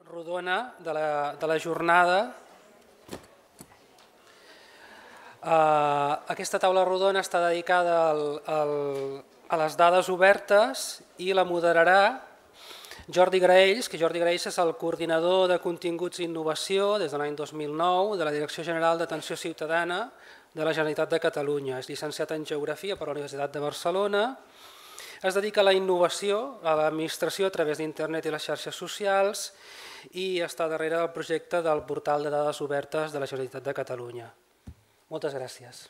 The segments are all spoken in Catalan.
rodona de la jornada. Aquesta taula rodona està dedicada a les dades obertes i la moderarà Jordi Graells, que Jordi Graells és el coordinador de continguts i innovació des de l'any 2009 de la Direcció General d'Atenció Ciutadana de la Generalitat de Catalunya. És llicenciat en Geografia per la Universitat de Barcelona. Es dedica a la innovació, a l'administració a través d'internet i les xarxes socials i està darrere del projecte del portal de dades obertes de la Generalitat de Catalunya. Moltes gràcies.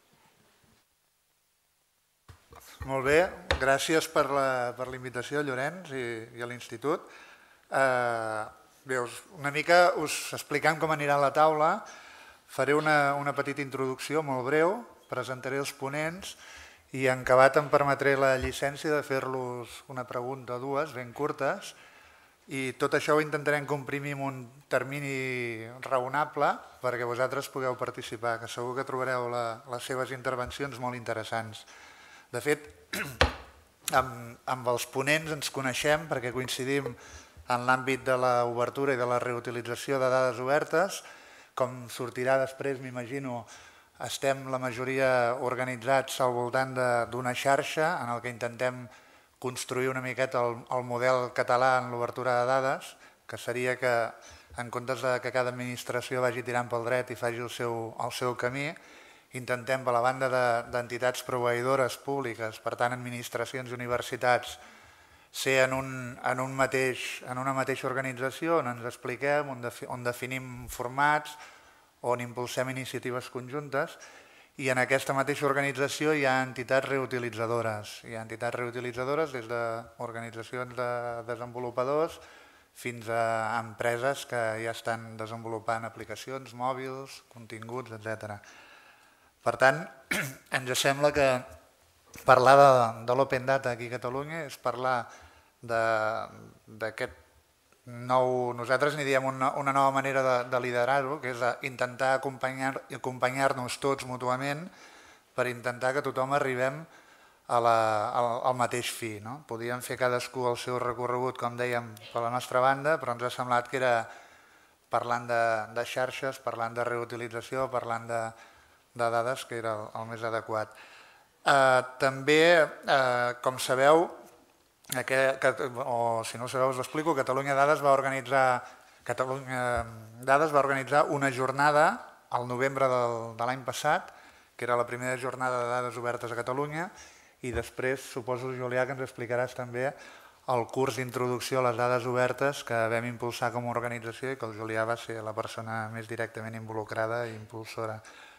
Molt bé, gràcies per la invitació, Llorenç, i a l'Institut. Bé, una mica us explicant com anirà la taula. Faré una petita introducció molt breu, presentaré els ponents i en acabat em permetré la llicència de fer-los una pregunta o dues ben curtes i tot això ho intentarem comprimir en un termini raonable perquè vosaltres pugueu participar, que segur que trobareu les seves intervencions molt interessants. De fet, amb els ponents ens coneixem perquè coincidim en l'àmbit de l'obertura i de la reutilització de dades obertes. Com sortirà després, m'imagino, estem la majoria organitzats al voltant d'una xarxa en què intentem construir una miqueta el model català en l'obertura de dades, que seria que en comptes que cada administració vagi tirant pel dret i faci el seu camí, intentem, per la banda d'entitats proveïdores públiques, per tant administracions i universitats, ser en una mateixa organització on ens expliquem, on definim formats, on impulsem iniciatives conjuntes i en aquesta mateixa organització hi ha entitats reutilitzadores. Hi ha entitats reutilitzadores des d'organitzacions de desenvolupadors fins a empreses que ja estan desenvolupant aplicacions, mòbils, continguts, etc. Per tant, ens sembla que parlar de l'Open Data aquí a Catalunya és parlar d'aquest nou, nosaltres n'hi diem una nova manera de liderar-ho, que és intentar acompanyar-nos tots mútuament per intentar que tothom arribem al mateix fi. Podíem fer cadascú el seu recorregut, com dèiem, per la nostra banda, però ens ha semblat que era parlant de xarxes, parlant de reutilització, parlant de dades, que era el més adequat. També, com sabeu, o si no ho sabeu us ho explico, Catalunya Dades va organitzar una jornada al novembre de l'any passat, que era la primera jornada de dades obertes a Catalunya, i després suposo, Julià, que ens explicaràs també el curs d'introducció a les dades obertes que vam impulsar com a organització i que el Julià va ser la persona més directament involucrada i impulsora.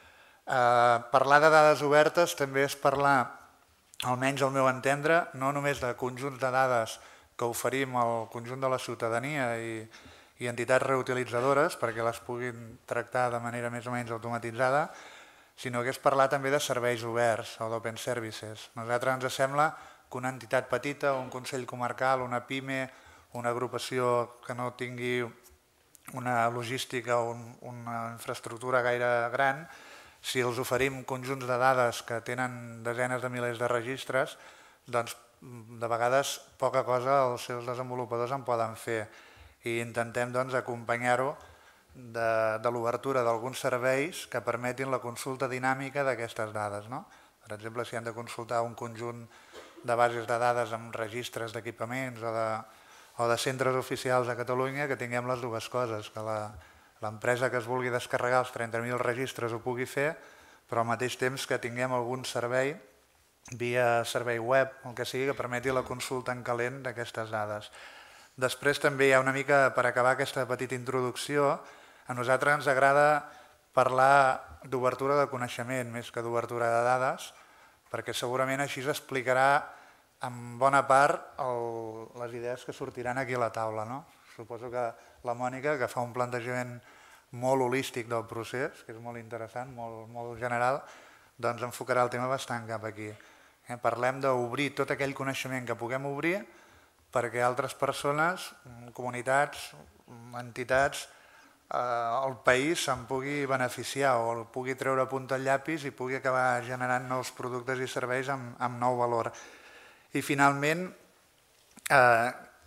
Parlar de dades obertes també és parlar, almenys al meu entendre, no només de conjunts de dades que oferim al conjunt de la ciutadania i entitats reutilitzadores perquè les puguin tractar de manera més o menys automatitzada, sinó que és parlar també de serveis oberts o d'open services. A nosaltres ens sembla que una entitat petita, un consell comarcal, una PIME, una agrupació que no tingui una logística o una infraestructura gaire gran, si els oferim conjunts de dades que tenen desenes de milers de registres, doncs de vegades poca cosa els seus desenvolupadors en poden fer i intentem acompanyar-ho de l'obertura d'alguns serveis que permetin la consulta dinàmica d'aquestes dades. Per exemple, si han de consultar un conjunt de bases de dades amb registres d'equipaments o de centres oficials a Catalunya, que tinguem les dues coses, que l'empresa que es vulgui descarregar els 30.000 registres ho pugui fer, però al mateix temps que tinguem algun servei, via servei web, el que sigui, que permeti la consulta en calent d'aquestes dades. Després també hi ha una mica, per acabar aquesta petita introducció, a nosaltres ens agrada parlar d'obertura de coneixement més que d'obertura de dades, perquè segurament així s'explicarà en bona part les idees que sortiran aquí a la taula. Suposo que la Mònica, que fa un plantejament molt holístic del procés, que és molt interessant, molt general, doncs enfocarà el tema bastant cap aquí. Parlem d'obrir tot aquell coneixement que puguem obrir perquè altres persones, comunitats, entitats, el país se'n pugui beneficiar o el pugui treure punta al llapis i pugui acabar generant nous productes i serveis amb nou valor. I finalment,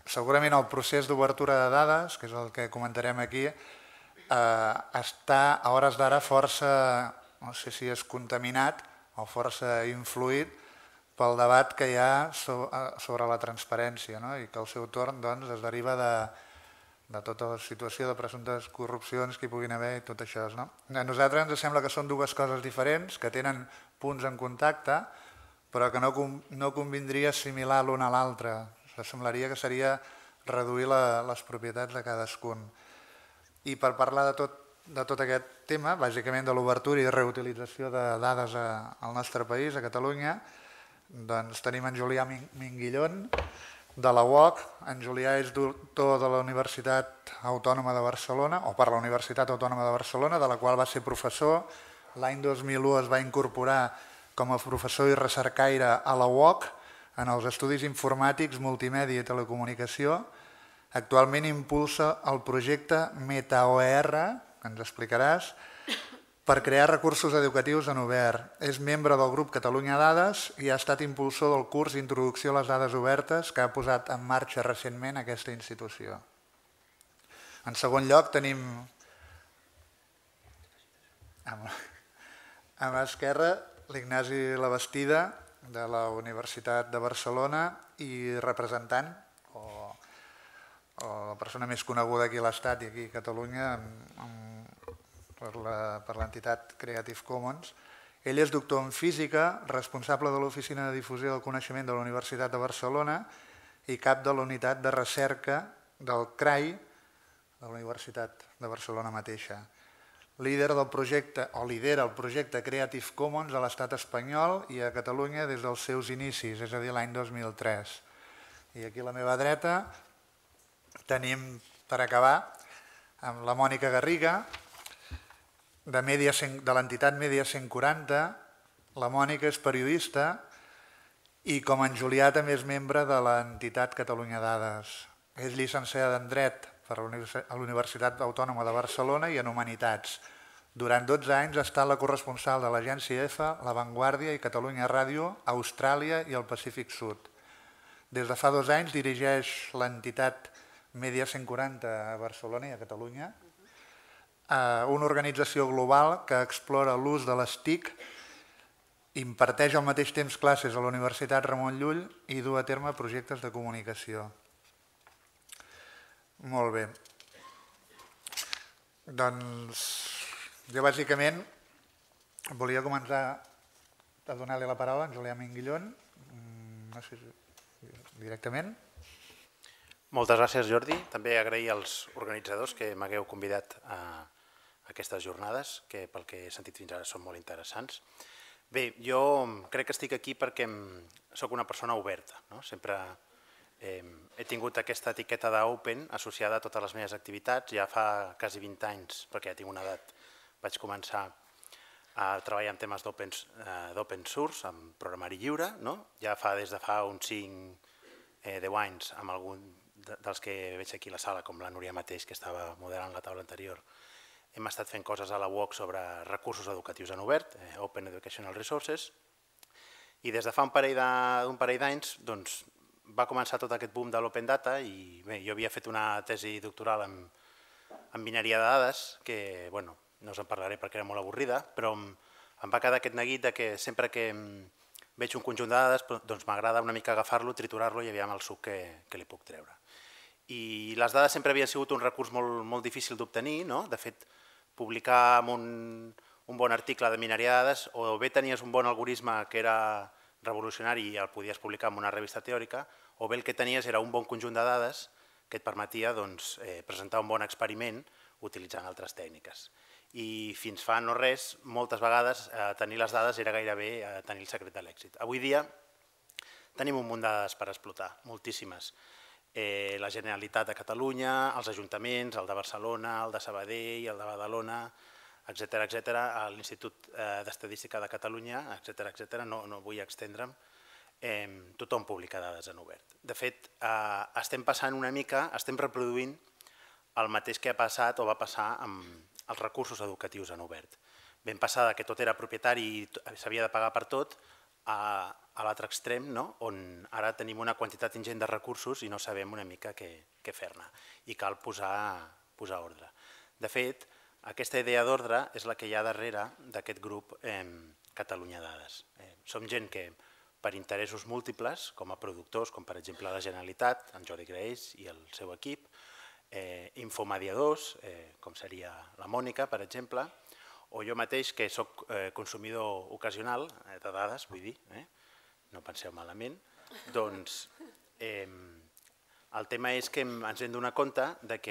segurament el procés d'obertura de dades, que és el que comentarem aquí, està a hores d'ara força, no sé si és contaminat o força influït pel debat que hi ha sobre la transparència, no? I que al seu torn doncs, es deriva de tota la situació de presumptes corrupcions que hi puguin haver i tot això. No? A nosaltres ens sembla que són dues coses diferents, que tenen punts en contacte, però que no convindria assimilar l'una a l'altra. Semblaria que seria reduir les propietats de cadascun. I per parlar de tot aquest tema, bàsicament de l'obertura i reutilització de dades al nostre país, a Catalunya, doncs tenim en Julià Minguillón, de la UOC. En Julià és doctor de la Universitat Autònoma de Barcelona, o per la Universitat Autònoma de Barcelona, de la qual va ser professor. L'any 2001 es va incorporar com a professor i recercaire a la UOC en els estudis informàtics, multimèdia i telecomunicació. Actualment impulsa el projecte MetaOER, que ens explicaràs, per crear recursos educatius en obert. És membre del grup Catalunya Dades i ha estat impulsor del curs Introducció a les dades obertes que ha posat en marxa recentment aquesta institució. En segon lloc tenim a l'esquerra l'Ignasi Labastida, de la Universitat de Barcelona i representant, o la persona més coneguda aquí a l'Estat i aquí a Catalunya per l'entitat Creative Commons. Ell és doctor en física, responsable de l'Oficina de Difusió del Coneixement de la Universitat de Barcelona i cap de la unitat de recerca del CRAI de la Universitat de Barcelona mateixa. Lidera el projecte Creative Commons a l'estat espanyol i a Catalunya des dels seus inicis, és a dir, l'any 2003. I aquí a la meva dreta tenim, per acabar, amb la Mònica Garriga, de l'entitat Media 140. La Mònica és periodista i, com en Julià, també és membre de l'entitat Catalunya Dades. És llicenciada en Dret a la Universitat Autònoma de Barcelona i en Humanitats. Durant 12 anys ha estat la corresponsal de l'agència EFA, La Vanguardia i Catalunya Ràdio, a Austràlia i al Pacífic Sud. Des de fa 2 anys dirigeix l'entitat Media 140 a Barcelona i a Catalunya, una organització global que explora l'ús de les TIC, imparteix al mateix temps classes a la Universitat Ramon Llull i du a terme projectes de comunicació. Molt bé. Doncs jo bàsicament volia començar a donar-li la paraula a en Julià Minguillón, no sé si directament. Moltes gràcies, Jordi. També agrair als organitzadors que m'hagueu convidat a aquestes jornades, que pel que he sentit fins ara són molt interessants. Bé, jo crec que estic aquí perquè sóc una persona oberta. Sempre he tingut aquesta etiqueta d'open associada a totes les meves activitats. Ja fa quasi 20 anys, perquè ja tinc una edat, vaig començar a treballar en temes d'open source, amb programari lliure. Ja des de fa uns 5-10 anys, amb algun dels que veig aquí a la sala, com la Núria mateix, que estava moderant la taula anterior, hem estat fent coses a la UOC sobre recursos educatius en obert, Open Educational Resources, i des de fa un parell d'anys va començar tot aquest boom de l'Open Data i jo havia fet una tesi doctoral en mineria de dades, que no us en parlaré perquè era molt avorrida, però em va quedar aquest neguit que sempre que veig un conjunt de dades m'agrada una mica agafar-lo, triturar-lo i aviam el suc que li puc treure. I les dades sempre havien sigut un recurs molt difícil d'obtenir. De fet, publicar amb un bon article de mineria de dades, o bé tenies un bon algoritme que era revolucionari i el podies publicar en una revista teòrica, o bé el que tenies era un bon conjunt de dades que et permetia presentar un bon experiment utilitzant altres tècniques. I fins fa no res, moltes vegades, tenir les dades era gairebé tenir el secret de l'èxit. Avui dia tenim un munt de dades per explotar, moltíssimes. La Generalitat de Catalunya, els ajuntaments, el de Barcelona, el de Sabadell, el de Badalona, etc., l'Institut d'Estadística de Catalunya, etc., no vull extendre'm, tothom publica dades en obert. De fet, estem passant una mica, estem reproduint el mateix que ha passat o va passar amb els recursos educatius en obert. Vam passar que tot era propietari i s'havia de pagar per tot, a l'altre extrem, on ara tenim una quantitat ingent de recursos i no sabem una mica què fer-ne i cal posar ordre. De fet, aquesta idea d'ordre és la que hi ha darrere d'aquest grup Catalunya Dades. Som gent que per interessos múltiples, com a productors, com per exemple la Generalitat, en Jordi Graells i el seu equip, infomediadors, com seria la Mònica, per exemple, o jo mateix, que soc consumidor ocasional de dades, vull dir, no penseu malament, doncs el tema és que ens hem donat compte que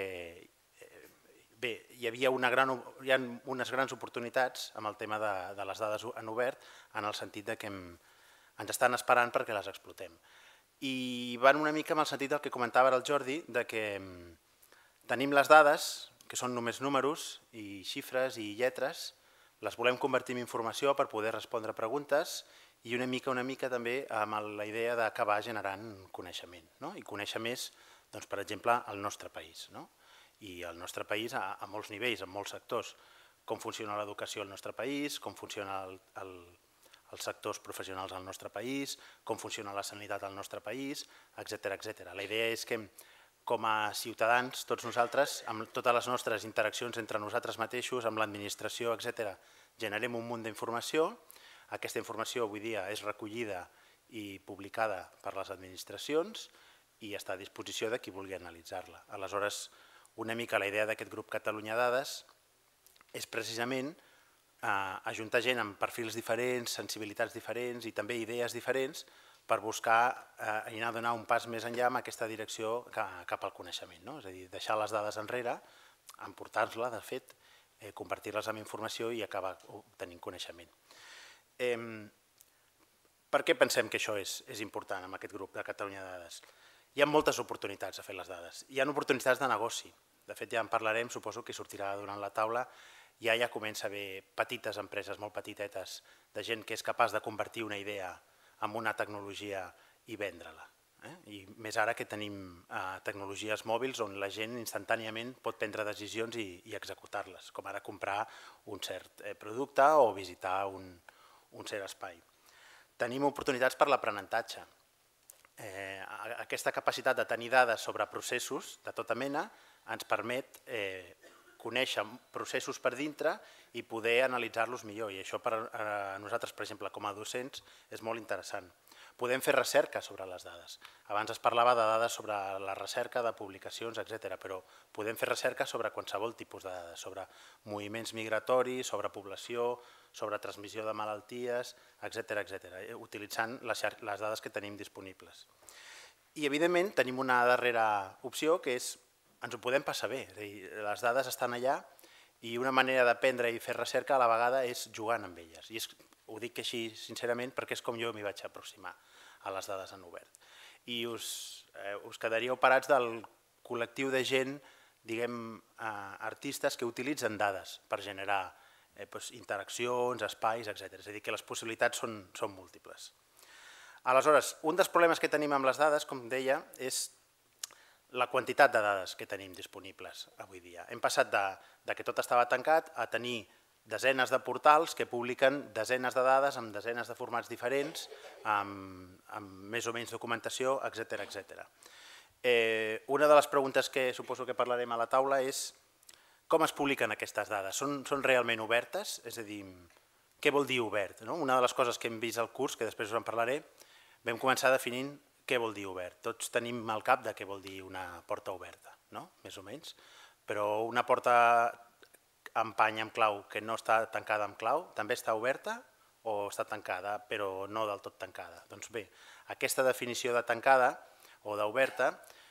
hi havia unes grans oportunitats amb el tema de les dades en obert, en el sentit que ens estan esperant perquè les explotem. I van una mica amb el sentit del que comentava el Jordi, que tenim les dades, que són només números i xifres i lletres, les volem convertir en informació per poder respondre preguntes i una mica també amb la idea d'acabar generant coneixement i conèixer més, per exemple, el nostre país. I el nostre país a molts nivells, en molts sectors, com funciona l'educació al nostre país, com funcionen els sectors professionals al nostre país, com funciona la sanitat al nostre país, etc. La idea és que com a ciutadans, tots nosaltres, amb totes les nostres interaccions entre nosaltres mateixos, amb l'administració, etc., generem un munt d'informació. Aquesta informació avui dia és recollida i publicada per les administracions i està a disposició de qui vulgui analitzar-la. Aleshores, una mica la idea d'aquest grup Catalunya Dades és precisament ajuntar gent amb perfils diferents, sensibilitats diferents i també idees diferents per buscar i anar a donar un pas més enllà amb aquesta direcció cap al coneixement. És a dir, deixar les dades enrere, emportar-les, de fet, convertir-les en informació i acabar obtenint coneixement. Per què pensem que això és important amb aquest grup de Catalunya Dades? Hi ha moltes oportunitats a fer les dades. Hi ha oportunitats de negoci. De fet, ja en parlarem, suposo que sortirà durant la taula. Ja comença a haver petites empreses, molt petitetes, de gent que és capaç de convertir una idea en una tecnologia i vendre-la. I més ara que tenim tecnologies mòbils on la gent instantàniament pot prendre decisions i executar-les, com ara comprar un cert producte o visitar un cert espai. Tenim oportunitats per l'aprenentatge. Aquesta capacitat de tenir dades sobre processos de tota mena ens permet conèixer processos per dintre i poder analitzar-los millor. I això per a nosaltres, per exemple, com a docents, és molt interessant. Podem fer recerca sobre les dades. Abans es parlava de dades sobre la recerca, de publicacions, etc. Però podem fer recerca sobre qualsevol tipus de dades, sobre moviments migratoris, sobre població, sobre transmissió de malalties, etc. Utilitzant les dades que tenim disponibles. I, evidentment, tenim una darrera opció que és ens ho podem passar bé. Les dades estan allà i una manera d'aprendre i fer recerca a la vegada és jugant amb elles. I ho dic així sincerament perquè és com jo m'hi vaig aproximar a les dades en obert. I us quedaríeu parats del col·lectiu de gent, diguem, artistes que utilitzen dades per generar interaccions, espais, etc. És a dir, que les possibilitats són múltiples. Aleshores, un dels problemes que tenim amb les dades, com deia, és la quantitat de dades que tenim disponibles avui dia. Hem passat que tot estava tancat a tenir desenes de portals que publiquen desenes de dades amb desenes de formats diferents, amb més o menys documentació, etc. Una de les preguntes que suposo que parlarem a la taula és com es publiquen aquestes dades? Són realment obertes? És a dir, què vol dir obert? Una de les coses que hem vist al curs, que després us en parlaré, vam començar definint què vol dir obert. Tots tenim al cap de què vol dir una porta oberta, més o menys, però una porta amb pany amb clau que no està tancada amb clau també està oberta o està tancada però no del tot tancada? Doncs bé, aquesta definició de tancada o d'oberta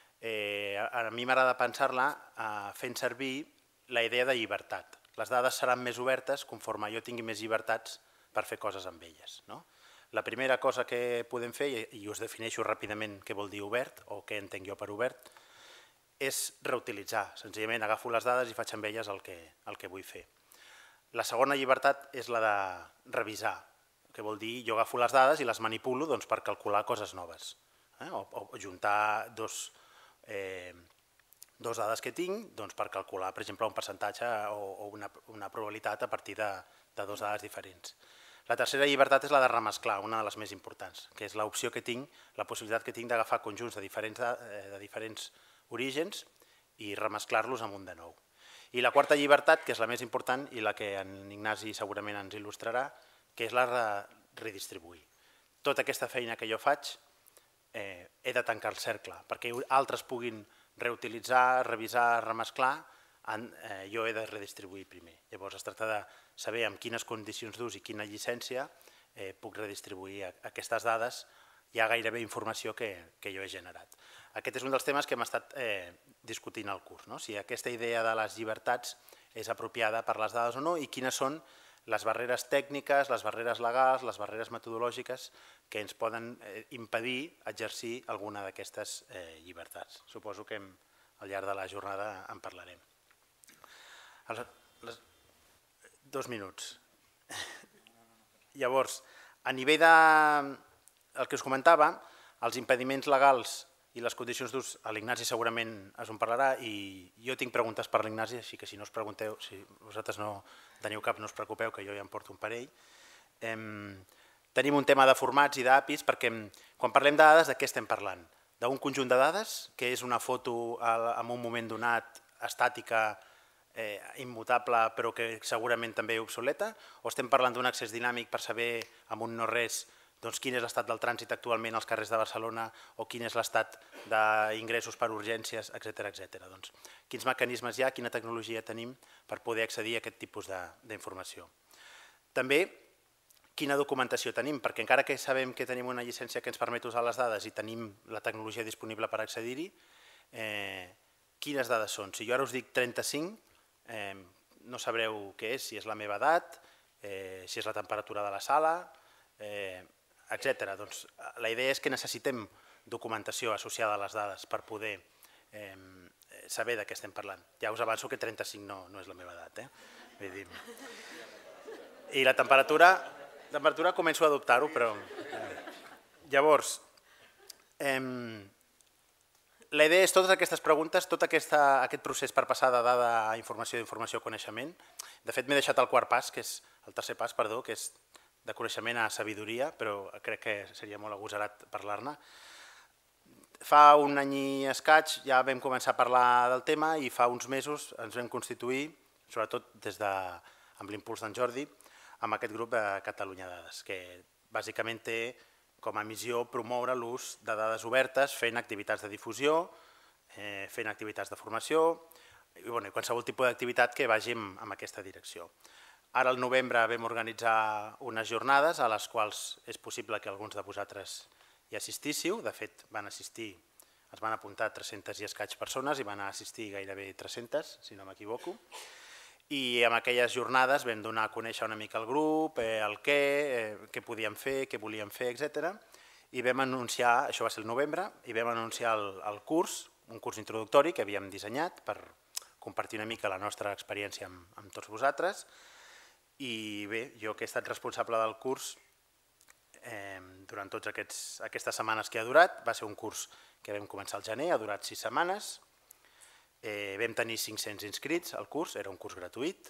a mi m'agrada pensar-la fent servir la idea de llibertat. Les dades seran més obertes conforme jo tingui més llibertats per fer coses amb elles. La primera cosa que podem fer, i us defineixo ràpidament què vol dir obert o què entenc jo per obert, és reutilitzar. Senzillament agafo les dades i faig amb elles el que vull fer. La segona llibertat és la de revisar, que vol dir jo agafo les dades i les manipulo per calcular coses noves, o juntar dos dades que tinc per calcular, per exemple, un percentatge o una probabilitat a partir de dues dades diferents. La tercera llibertat és la de remesclar, una de les més importants, que és l'opció que tinc, la possibilitat que tinc d'agafar conjunts de diferents orígens i remesclar-los amb un de nou. I la quarta llibertat, que és la més important i la que en Ignasi segurament ens il·lustrarà, que és la de redistribuir. Tota aquesta feina que jo faig he de tancar el cercle, perquè altres puguin reutilitzar, revisar, remesclar, jo he de redistribuir primer. Llavors es tracta de saber amb quines condicions d'ús i quina llicència puc redistribuir aquestes dades. Hi ha gairebé informació que jo he generat. Aquest és un dels temes que hem estat discutint al curs, si aquesta idea de les llibertats és apropiada per les dades o no i quines són les barreres tècniques, les barreres legals, les barreres metodològiques que ens poden impedir exercir alguna d'aquestes llibertats. Suposo que al llarg de la jornada en parlarem. 2 minuts. Llavors, a nivell del que us comentava, els impediments legals i les condicions d'ús, l'Ignasi segurament us en parlarà i jo tinc preguntes per l'Ignasi, així que si no us pregunteu, si vosaltres no teniu cap, no us preocupeu, que jo ja em porto un parell. Tenim un tema de formats i d'APIs, perquè quan parlem de dades, de què estem parlant? D'un conjunt de dades, que és una foto en un moment donat, estàtica, immutable, però que segurament també obsoleta, o estem parlant d'un accés dinàmic per saber amb un no-res quin és l'estat del trànsit actualment als carrers de Barcelona o quin és l'estat d'ingressos per urgències, etc. Quins mecanismes hi ha, quina tecnologia tenim per poder accedir a aquest tipus d'informació. També, quina documentació tenim, perquè encara que sabem que tenim una llicència que ens permet usar les dades i tenim la tecnologia disponible per accedir-hi, quines dades són? Si jo ara us dic 35, no sabreu què és, si és la meva edat, si és la temperatura de la sala, etc. La idea és que necessitem documentació associada a les dades per poder saber de què estem parlant. Ja us avanço que 35 no és la meva edat. I la temperatura començo a adoptar-ho, però... Llavors, la idea és totes aquestes preguntes, tot aquest procés per passar de dada a informació, d'informació a coneixement. De fet, m'he deixat el quart pas, que és el tercer pas, perdó, que és de coneixement a sabidoria, però crec que seria molt agosarat parlar-ne. Fa un any i escaig ja vam començar a parlar del tema i fa uns mesos ens vam constituir, sobretot amb l'impuls d'en Jordi, amb aquest grup de Catalunya Dades, que bàsicament té com a missió promoure l'ús de dades obertes fent activitats de difusió, fent activitats de formació i qualsevol tipus d'activitat que vagi en aquesta direcció. Ara al novembre vam organitzar unes jornades a les quals és possible que alguns de vosaltres hi assistíssiu. De fet, es van apuntar 300 i escaig persones i van assistir gairebé 300, si no m'equivoco. I en aquelles jornades vam donar a conèixer una mica el grup, el què podíem fer, què volíem fer, etc. I vam anunciar, això va ser el novembre, i vam anunciar el curs, un curs introductori que havíem dissenyat per compartir una mica la nostra experiència amb tots vosaltres. I bé, jo que he estat responsable del curs durant totes aquestes setmanes que ha durat, va ser un curs que vam començar al gener, ha durat 6 setmanes, vam tenir 500 inscrits al curs, era un curs gratuït,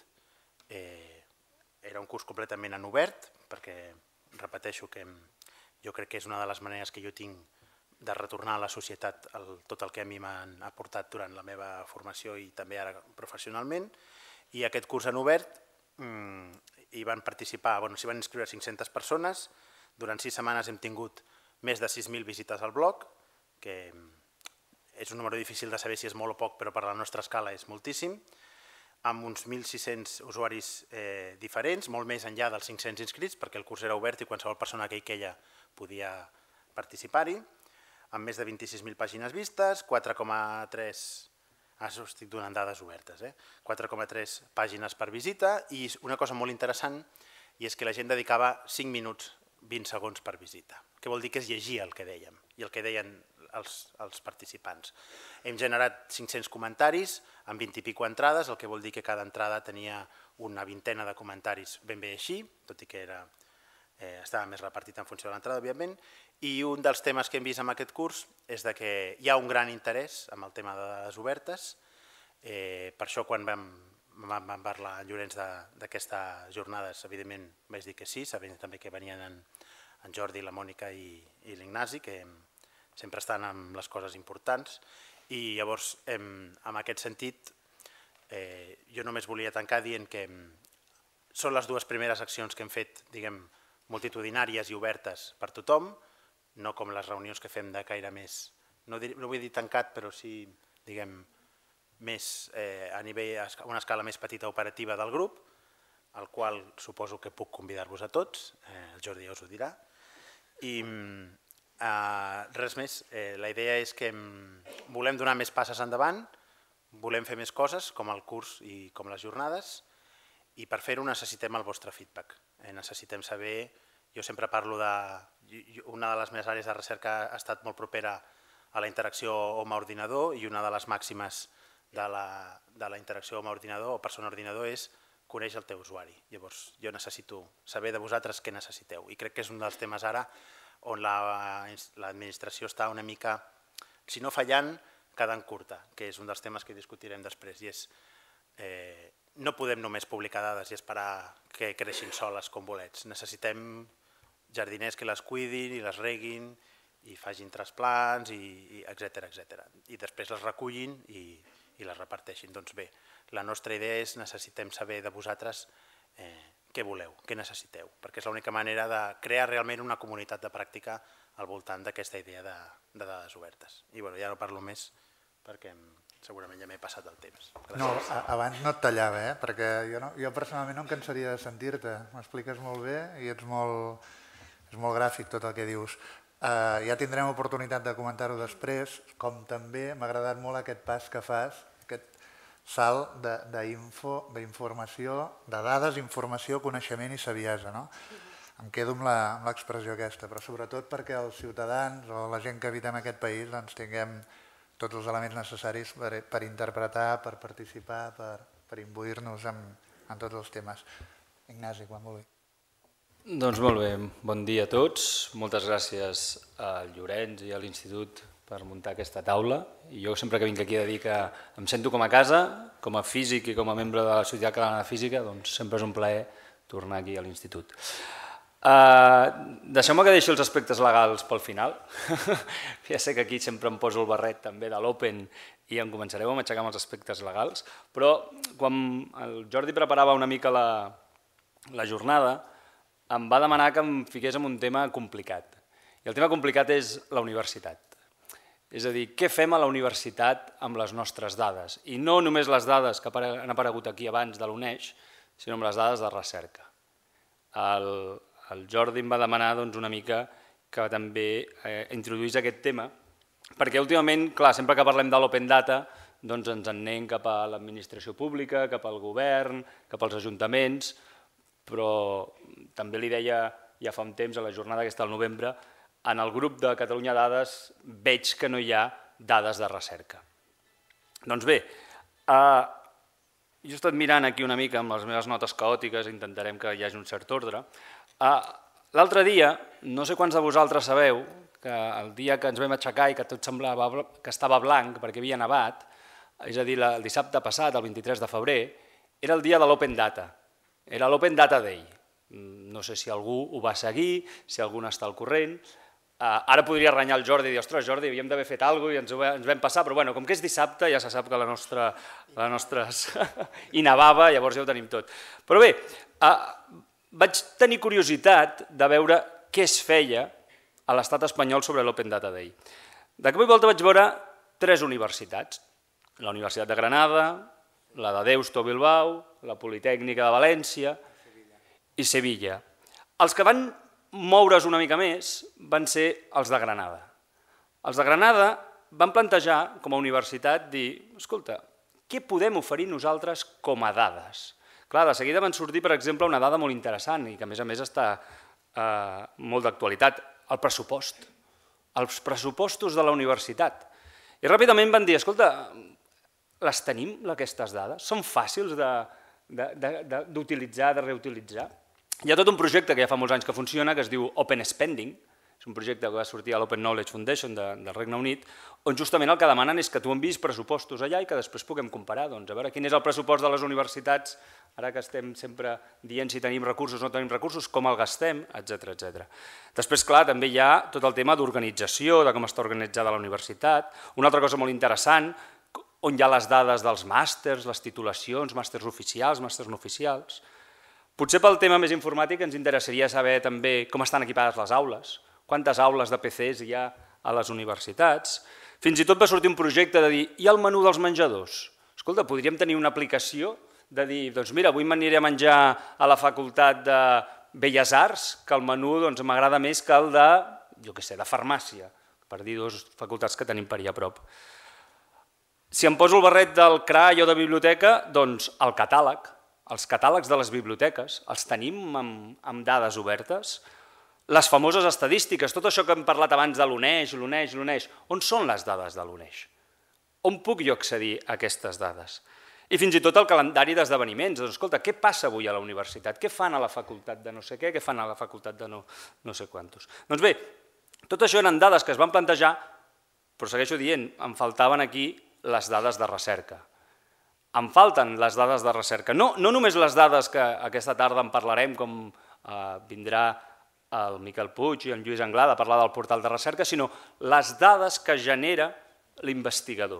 era un curs completament en obert, perquè repeteixo que jo crec que és una de les maneres que jo tinc de retornar a la societat tot el que a mi m'han aportat durant la meva formació i també ara professionalment, i aquest curs en obert hi van participar, s'hi van inscriure 500 persones, durant 6 setmanes hem tingut més de 6.000 visites al blog, que és un número difícil de saber si és molt o poc, però per la nostra escala és moltíssim, amb uns 1.600 usuaris diferents, molt més enllà dels 500 inscrits, perquè el curs era obert i qualsevol persona que hi queia podia participar-hi, amb més de 26.000 pàgines vistes, 4,3... estic donant dades obertes, 4,3 pàgines per visita i una cosa molt interessant i és que la gent dedicava 5 minuts 20 segons per visita, que vol dir que es llegia el que dèiem i el que deien els participants. Hem generat 500 comentaris amb 20 i pico entrades, el que vol dir que cada entrada tenia una vintena de comentaris ben bé així, tot i que estava més repartit en funció de l'entrada, òbviament, i un dels temes que hem vist en aquest curs és que hi ha un gran interès en el tema de dades obertes. Per això quan vam van parlar en Llorenç d'aquestes jornades, evidentment vaig dir que sí, sabent també que venien en Jordi, la Mònica i l'Ignasi, que sempre estan amb les coses importants, i llavors, en aquest sentit, jo només volia tancar dient que són les dues primeres accions que hem fet, diguem, multitudinàries i obertes per tothom, no com les reunions que fem de caire més, no vull dir tancat, però sí, diguem, més a nivell, a una escala més petita operativa del grup, al qual suposo que puc convidar-vos a tots, el Jordi ja us ho dirà. I res més, la idea és que volem donar més passes endavant, volem fer més coses, com el curs i com les jornades, i per fer-ho necessitem el vostre feedback. Necessitem saber, jo sempre parlo de... Una de les meves àrees de recerca ha estat molt propera a la interacció home-ordinador i una de les màximes de la interacció home-ordinador o persona-ordinador és conèixer el teu usuari. Llavors, jo necessito saber de vosaltres què necessiteu i crec que és un dels temes ara on l'administració està una mica, si no fallant, quedant curta, que és un dels temes que discutirem després i és no podem només publicar dades i esperar que creixin soles com bolets. Necessitem jardiners que les cuidin i les reguin i facin trasplants, etc. I després les recullin i les reparteixin. Doncs bé, la nostra idea és necessitem saber de vosaltres què voleu, què necessiteu, perquè és l'única manera de crear realment una comunitat de pràctica al voltant d'aquesta idea de dades obertes. I ja no parlo més perquè segurament ja m'he passat el temps. No, abans no et tallava, perquè jo personalment no em cansaria de sentir-te. M'expliques molt bé i és molt gràfic tot el que dius. Ja tindrem oportunitat de comentar-ho després, com també m'ha agradat molt aquest pas que fas, aquest salt d'informació, de dades, informació, coneixement i saviesa. Em quedo amb l'expressió aquesta, però sobretot perquè els ciutadans o la gent que habitem aquest país tinguem tots els elements necessaris per interpretar, per participar, per imbuir-nos en tots els temes. Ignasi, quan vulgui. Doncs molt bé, bon dia a tots. Moltes gràcies al Llorenç i a l'Institut per muntar aquesta taula. I jo sempre que vinc aquí he de dir que em sento com a casa, com a físic i com a membre de la Societat Catalana de Física, doncs sempre és un plaer tornar aquí a l'Institut. Deixeu-me que deixi els aspectes legals pel final. Ja sé que aquí sempre em poso el barret també de l'Open i em començareu a matxacar amb els aspectes legals, però quan el Jordi preparava una mica la jornada em va demanar que em fiqués en un tema complicat. I el tema complicat és la universitat. És a dir, què fem a la universitat amb les nostres dades? I no només les dades que han aparegut aquí abans de l'UNEIX, sinó amb les dades de recerca. El Jordi em va demanar una mica que també introduís aquest tema, perquè últimament, clar, sempre que parlem de l'Open Data, ens en anem cap a l'administració pública, cap al govern, cap als ajuntaments, però també li deia ja fa un temps, a la jornada aquesta del novembre, en el grup de Catalunya Dades veig que no hi ha dades de recerca. Doncs bé, jo he estat mirant aquí una mica amb les meves notes caòtiques, intentarem que hi hagi un cert ordre. L'altre dia, no sé quants de vosaltres sabeu, que el dia que ens vam aixecar i que tot semblava que estava blanc perquè havia nevat, és a dir, el dissabte passat, el 23 de febrer, era el dia de l'Open Data, era l'Open Data Day. No sé si algú ho va seguir, si algú n'està al corrent. Ara podria renyar el Jordi i dir, ostres, Jordi, havíem d'haver fet alguna cosa i ens vam passar, però com que és dissabte ja se sap que la nostra... i nevava, llavors ja ho tenim tot. Però bé, vaig tenir curiositat de veure què es feia a l'estat espanyol sobre l'Open Data Day. De cop i volta vaig veure 3 universitats, la Universitat de Granada, la de Deusto Bilbao, la Politècnica de València i Sevilla. Els que van moure's una mica més van ser els de Granada. Els de Granada van plantejar com a universitat dir, escolta, què podem oferir nosaltres com a dades? Clar, de seguida van sortir, per exemple, una dada molt interessant i que a més està molt d'actualitat, el pressupost. Els pressupostos de la universitat. I ràpidament van dir, escolta, les tenim, aquestes dades? Són fàcils d'utilitzar, de reutilitzar? Hi ha tot un projecte que ja fa molts anys que funciona, que es diu Open Spending, és un projecte que va sortir a l'Open Knowledge Foundation del Regne Unit, on justament el que demanen és que tu enviïs pressupostos allà i que després puguem comparar, doncs, a veure quin és el pressupost de les universitats, ara que estem sempre dient si tenim recursos o no tenim recursos, com el gastem, etc. Després, clar, també hi ha tot el tema d'organització, de com està organitzada la universitat. Una altra cosa molt interessant, on hi ha les dades dels màsters, les titulacions, màsters oficials, màsters no oficials. Potser pel tema més informàtic ens interessaria saber també com estan equipades les aules, quantes aules de PCs hi ha a les universitats. Fins i tot va sortir un projecte de dir, i el menú dels menjadors? Escolta, podríem tenir una aplicació de dir, doncs mira, avui m'aniré a menjar a la facultat de Belles Arts, que el menú m'agrada més que el de, jo què sé, de farmàcia, per dir dues facultats que tenim per allà a prop. Si em poso el barret del CRAI o de biblioteca, doncs el catàleg, els catàlegs de les biblioteques, els tenim amb dades obertes. Les famoses estadístiques, tot això que hem parlat abans de l'UNED, on són les dades de l'UNED? On puc jo accedir a aquestes dades? I fins i tot el calendari d'esdeveniments. Doncs, escolta, què passa avui a la universitat? Què fan a la facultat de no sé què? Què fan a la facultat de no sé quantos? Doncs bé, tot això eren dades que es van plantejar, però segueixo dient, em faltaven aquí les dades de recerca. Em falten les dades de recerca. No només les dades que aquesta tarda en parlarem, com vindrà el Miquel Puig i en Lluís Anglada a parlar del portal de recerca, sinó les dades que genera l'investigador.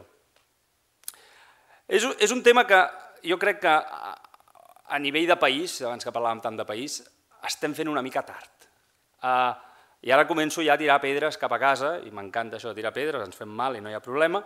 És un tema que jo crec que a nivell de país, abans que parlàvem tant de país, estem fent una mica tard. I ara començo ja a tirar pedres cap a casa, i m'encanta això de tirar pedres, ens fem mal i no hi ha problema.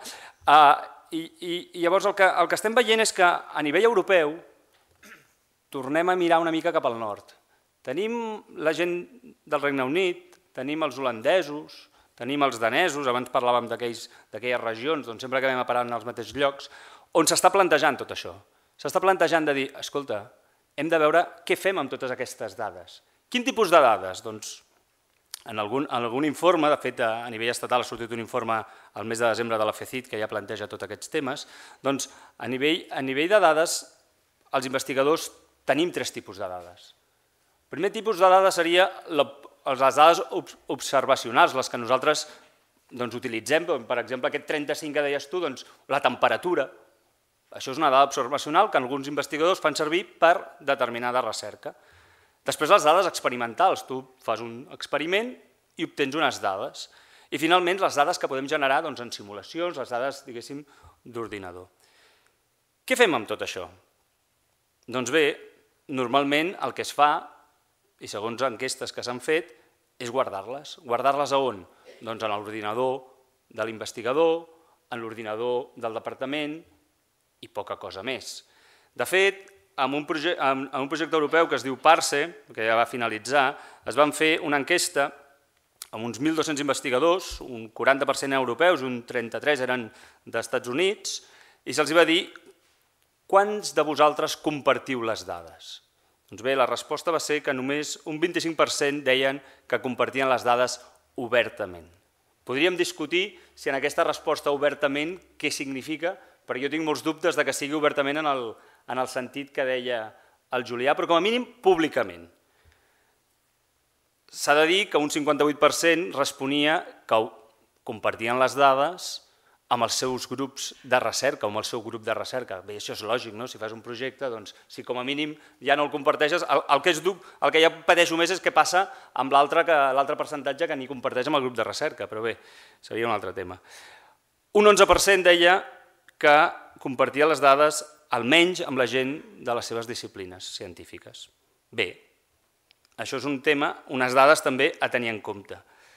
I llavors el que estem veient és que a nivell europeu tornem a mirar una mica cap al nord. Tenim la gent del Regne Unit, tenim els holandesos, tenim els danesos, abans parlàvem d'aquelles regions, doncs sempre acabem a parar en els mateixos llocs, on s'està plantejant tot això. S'està plantejant de dir, escolta, hem de veure què fem amb totes aquestes dades. Quin tipus de dades? Doncs en algun informe, de fet a nivell estatal ha sortit un informe al mes de desembre de la FECIT que ja planteja tots aquests temes, doncs a nivell de dades els investigadors tenim tres tipus de dades. El primer tipus de dades seria les dades observacionals, les que nosaltres utilitzem, per exemple aquest 35 que deies tu, la temperatura. Això és una dada observacional que alguns investigadors fan servir per determinada recerca. Després les dades experimentals, tu fas un experiment i obtens unes dades. I finalment les dades que podem generar en simulacions, les dades, diguéssim, d'ordinador. Què fem amb tot això? Doncs bé, normalment el que es fa, i segons enquestes que s'han fet, és guardar-les. Guardar-les a on? Doncs en l'ordinador de l'investigador, en l'ordinador del departament i poca cosa més. De fet, en un projecte europeu que es diu PARSE, que ja va finalitzar, es van fer una enquesta amb uns 1.200 investigadors, un 40% europeus, un 33% eren d'Estats Units, i se'ls va dir quants de vosaltres compartiu les dades? Doncs bé, la resposta va ser que només un 25% deien que compartien les dades obertament. Podríem discutir si en aquesta resposta obertament què significa, perquè jo tinc molts dubtes que sigui obertament en el sentit que deia el Julià, però com a mínim públicament. S'ha de dir que un 58% responia que compartien les dades amb els seus grups de recerca o amb el seu grup de recerca. Bé, això és lògic, no? Si fas un projecte, doncs, si com a mínim ja no el comparteixes, el que ja pateixo més és què passa amb l'altre percentatge que ni comparteix amb el grup de recerca, però bé, seria un altre tema. Un 11% deia que compartia les dades almenys amb la gent de les seves disciplines científiques. Bé, això és un tema, unes dades també a tenir en compte.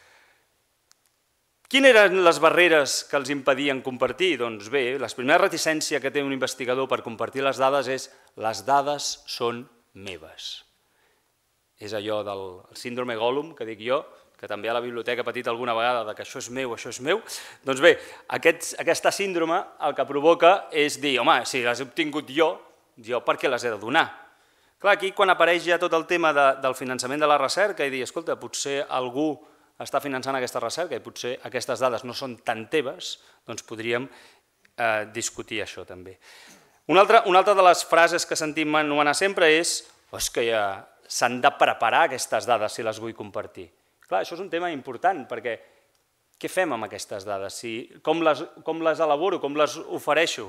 Quines eren les barreres que els impedien compartir? Doncs bé, la primera reticència que té un investigador per compartir les dades és les dades són meves. És allò del síndrome Gollum, que dic jo, que també a la biblioteca he patit alguna vegada que això és meu, això és meu. Doncs bé, aquesta síndrome el que provoca és dir, home, si les he obtingut jo per què les he de donar? Clar, aquí quan apareix ja tot el tema del finançament de la recerca i dir, escolta, potser algú està finançant aquesta recerca i potser aquestes dades no són tan teves, doncs podríem discutir això també. Una altra de les frases que sentim anomenar sempre és que s'han de preparar aquestes dades si les vull compartir. Clar, això és un tema important, perquè què fem amb aquestes dades? Com les elaboro, com les ofereixo?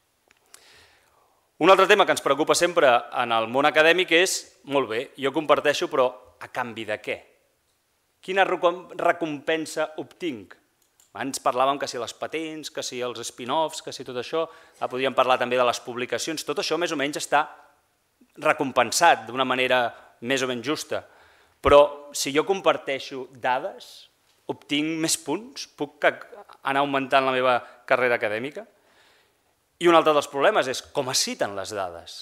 Un altre tema que ens preocupa sempre en el món acadèmic és, molt bé, jo comparteixo, però a canvi de què? Quina recompensa obtinc? Abans parlàvem que si les patents, que si els spin-offs, que si tot això, podríem parlar també de les publicacions, tot això més o menys està recompensat d'una manera més o menys justa. Però si jo comparteixo dades, obtinc més punts? Puc anar augmentant la meva carrera acadèmica? I un altre dels problemes és com es citen les dades.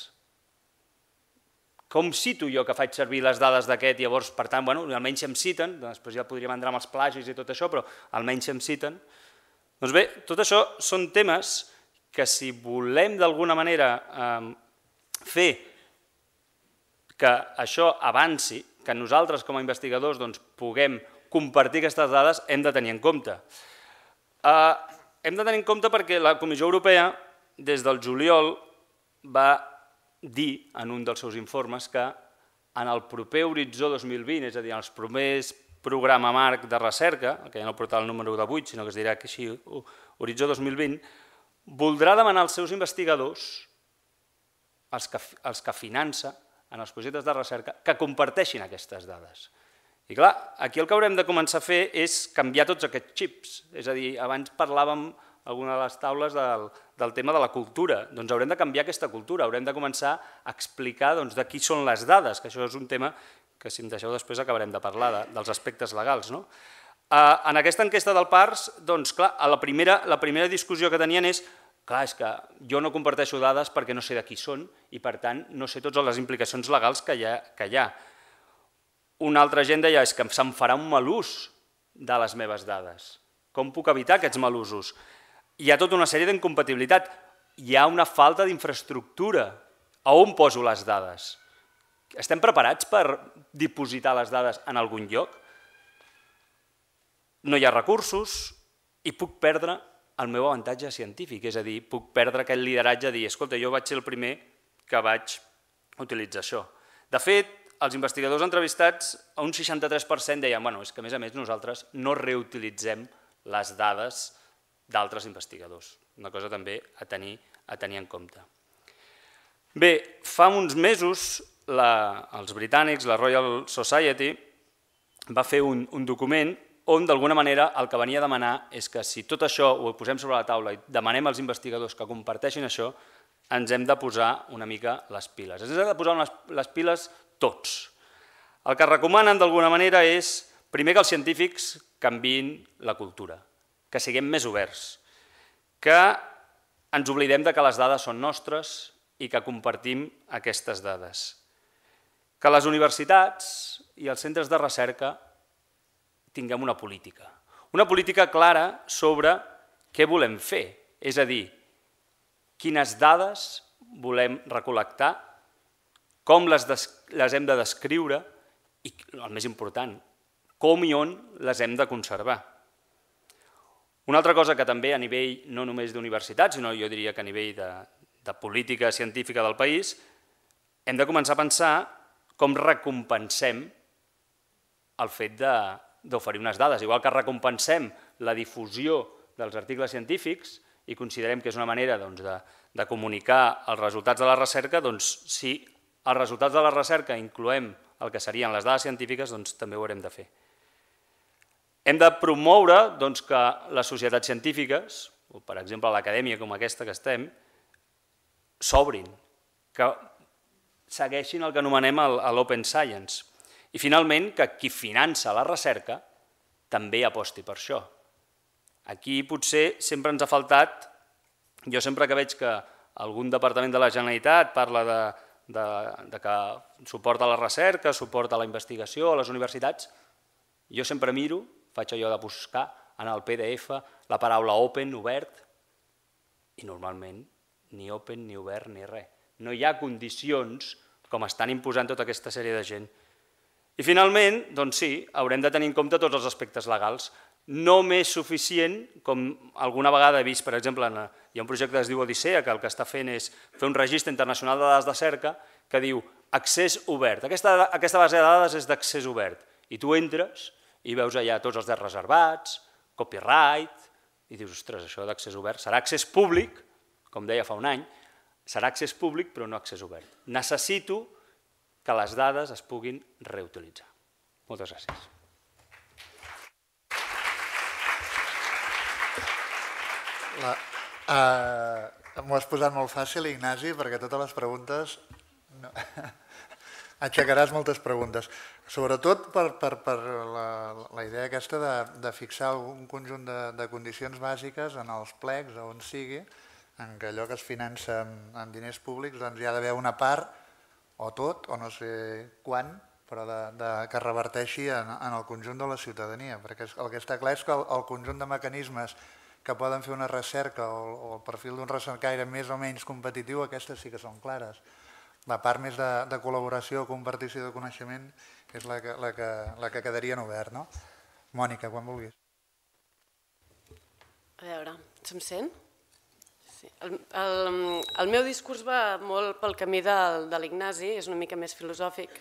Com cito jo que faig servir les dades d'aquest i llavors, per tant, almenys si em citen, després ja podríem entrar amb els plagis i tot això, però almenys si em citen. Doncs bé, tot això són temes que si volem d'alguna manera fer que això avanci, que nosaltres com a investigadors puguem compartir aquestes dades, hem de tenir en compte. Hem de tenir en compte perquè la Comissió Europea, des del juliol, va dir en un dels seus informes que en el proper horitzó 2020, és a dir, en els primers programa marc de recerca, que ja no portarà el número de 8, sinó que es dirà que així, horitzó 2020, voldrà demanar als seus investigadors, els que finança en els projectes de recerca, que comparteixin aquestes dades. I clar, aquí el que haurem de començar a fer és canviar tots aquests xips. És a dir, abans parlàvem a alguna de les taules del tema de la cultura. Doncs haurem de canviar aquesta cultura, haurem de començar a explicar de qui són les dades, que això és un tema que, si em deixeu, després acabarem de parlar, dels aspectes legals. En aquesta enquesta del PARS, doncs clar, la primera discussió que tenien és clar, és que jo no comparteixo dades perquè no sé de qui són i, per tant, no sé totes les implicacions legals que hi ha. Una altra gent deia és que se'm farà un mal ús de les meves dades. Com puc evitar aquests mal usos? Hi ha tota una sèrie d'incompatibilitat. Hi ha una falta d'infraestructura. A on poso les dades? Estem preparats per dipositar les dades en algun lloc? No hi ha recursos i puc perdre el meu avantatge científic, és a dir, puc perdre aquest lideratge de dir, escolta, jo vaig ser el primer que vaig utilitzar això. De fet, els investigadors entrevistats, a un 63% deien, és que a més nosaltres no reutilitzem les dades d'altres investigadors. Una cosa també a tenir en compte. Bé, fa uns mesos els britànics, la Royal Society, va fer un document on d'alguna manera el que venia a demanar és que si tot això ho posem sobre la taula i demanem als investigadors que comparteixin això, ens hem de posar una mica les piles. Ens hem de posar les piles tots. El que recomanen d'alguna manera és, primer, que els científics canviïn la cultura, que siguem més oberts, que ens oblidem que les dades són nostres i que compartim aquestes dades, que les universitats i els centres de recerca tinguem una política clara sobre què volem fer, és a dir, quines dades volem recol·lectar, com les hem de descriure i, el més important, com i on les hem de conservar. Una altra cosa que també a nivell no només d'universitats, sinó jo diria que a nivell de política científica del país, hem de començar a pensar com recompensem el fet d'oferir unes dades. Igual que recompensem la difusió dels articles científics i considerem que és una manera de comunicar els resultats de la recerca, doncs si els resultats de la recerca incloem el que serien les dades científiques, doncs també ho haurem de fer. Hem de promoure que les societats científiques, o per exemple l'acadèmia com aquesta que estem, s'obrin, que segueixin el que anomenem l'open science. I finalment, que qui finança la recerca també aposti per això. Aquí potser sempre ens ha faltat, jo sempre que veig que algun departament de la Generalitat parla de que suporta la recerca, suporta la investigació a les universitats, jo sempre miro, faig allò de buscar en el PDF la paraula open, obert, i normalment ni open, ni obert, ni res. No hi ha condicions com estan imposant tota aquesta sèrie de gent. I finalment, doncs sí, haurem de tenir en compte tots els aspectes legals. No m'és suficient, com alguna vegada he vist, per exemple, hi ha un projecte que es diu Odissea, que el que està fent és fer un registre internacional de dades de cerca que diu accés obert. Aquesta base de dades és d'accés obert. I tu entres i veus allà tots els drets reservats, copyright, i dius, ostres, això d'accés obert serà accés públic, com deia fa un any, serà accés públic però no accés obert. Necessito que les dades es puguin reutilitzar. Moltes gràcies. M'ho has posat molt fàcil, Ignasi, perquè totes les preguntes... Aixecaràs moltes preguntes. Sobretot per la idea aquesta de fixar un conjunt de condicions bàsiques en els plecs, on sigui, en què allò que es finança amb diners públics hi ha d'haver una part, o tot, o no sé quan, però que reverteixi en el conjunt de la ciutadania. Perquè el que està clar és que el conjunt de mecanismes que poden fer una recerca o el perfil d'un recercaire més o menys competitiu, aquestes sí que són clares. La part més de col·laboració o compartició de coneixement és la que quedaria en obert, no? Mònica, quan vulguis. A veure, se'm sent? Sí. El meu discurs va molt pel camí de l'Ignasi, és una mica més filosòfic.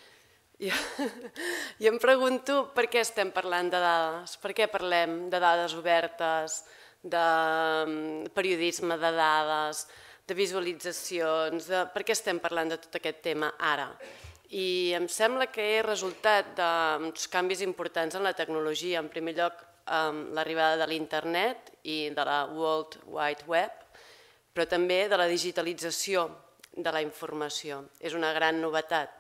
Jo em pregunto per què estem parlant de dades, per què parlem de dades obertes, de periodisme de dades, de visualitzacions, per què estem parlant de tot aquest tema ara. I em sembla que és resultat d'uns canvis importants en la tecnologia. En primer lloc, l'arribada de l'internet i de la World Wide Web, però també de la digitalització de la informació. És una gran novetat.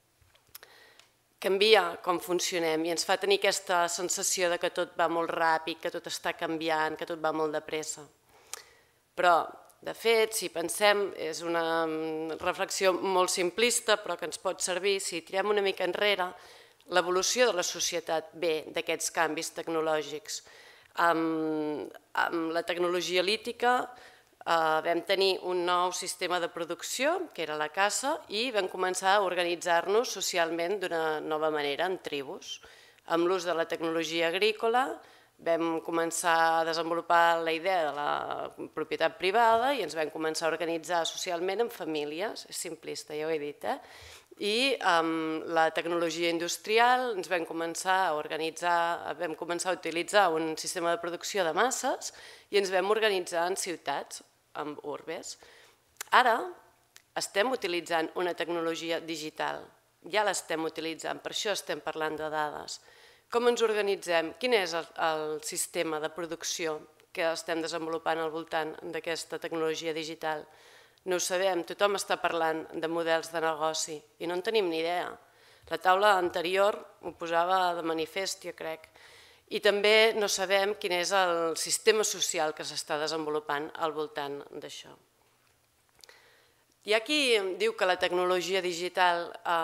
Canvia com funcionem i ens fa tenir aquesta sensació de que tot va molt ràpid, que tot està canviant, que tot va molt de pressa. Però, de fet, si pensem, és una reflexió molt simplista, però que ens pot servir, si tirem una mica enrere, l'evolució de la societat ve d'aquests canvis tecnològics. Amb la tecnologia lítica vam tenir un nou sistema de producció, que era la caça, i vam començar a organitzar-nos socialment d'una nova manera, en tribus. Amb l'ús de la tecnologia agrícola vam començar a desenvolupar la idea de la propietat privada i ens vam començar a organitzar socialment en famílies, és simplista, ja ho he dit, i amb la tecnologia industrial ens vam començar a utilitzar un sistema de producció de masses i ens vam organitzar en ciutats, en urbes. Ara estem utilitzant una tecnologia digital, ja l'estem utilitzant, per això estem parlant de dades. Com ens organitzem? Quin és el sistema de producció que estem desenvolupant al voltant d'aquesta tecnologia digital? No ho sabem, tothom està parlant de models de negoci i no en tenim ni idea. La taula anterior ho posava de manifest, jo crec. I també no sabem quin és el sistema social que s'està desenvolupant al voltant d'això. Hi ha qui diu que la tecnologia digital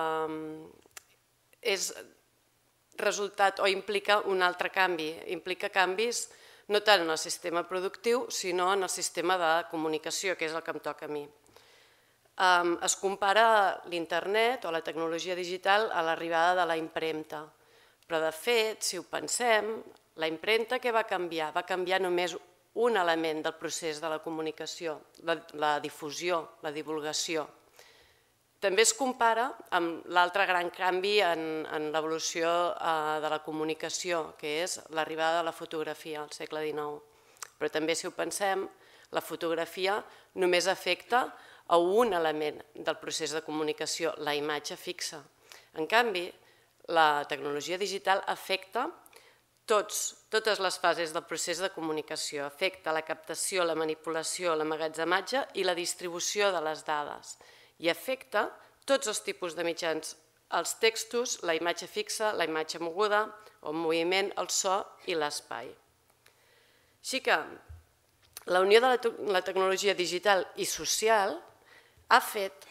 és resultat o implica un altre canvi, implica canvis no tant en el sistema productiu, sinó en el sistema de comunicació, que és el que em toca a mi. Es compara l'internet o la tecnologia digital a l'arribada de la impremta, però de fet, si ho pensem, la impremta què va canviar? Va canviar només un element del procés de la comunicació, la difusió, la divulgació. També es compara amb l'altre gran canvi en l'evolució de la comunicació, que és l'arribada de la fotografia al segle XIX. Però també, si ho pensem, la fotografia només afecta a un element del procés de comunicació, la imatge fixa. En canvi, la tecnologia digital afecta totes les fases del procés de comunicació, afecta la captació, la manipulació, l'emmagatzematge i la distribució de les dades. I afecta tots els tipus de mitjans, els textos, la imatge fixa, la imatge moguda, el moviment, el so i l'espai. Així que la unió de la tecnologia digital i social ha fet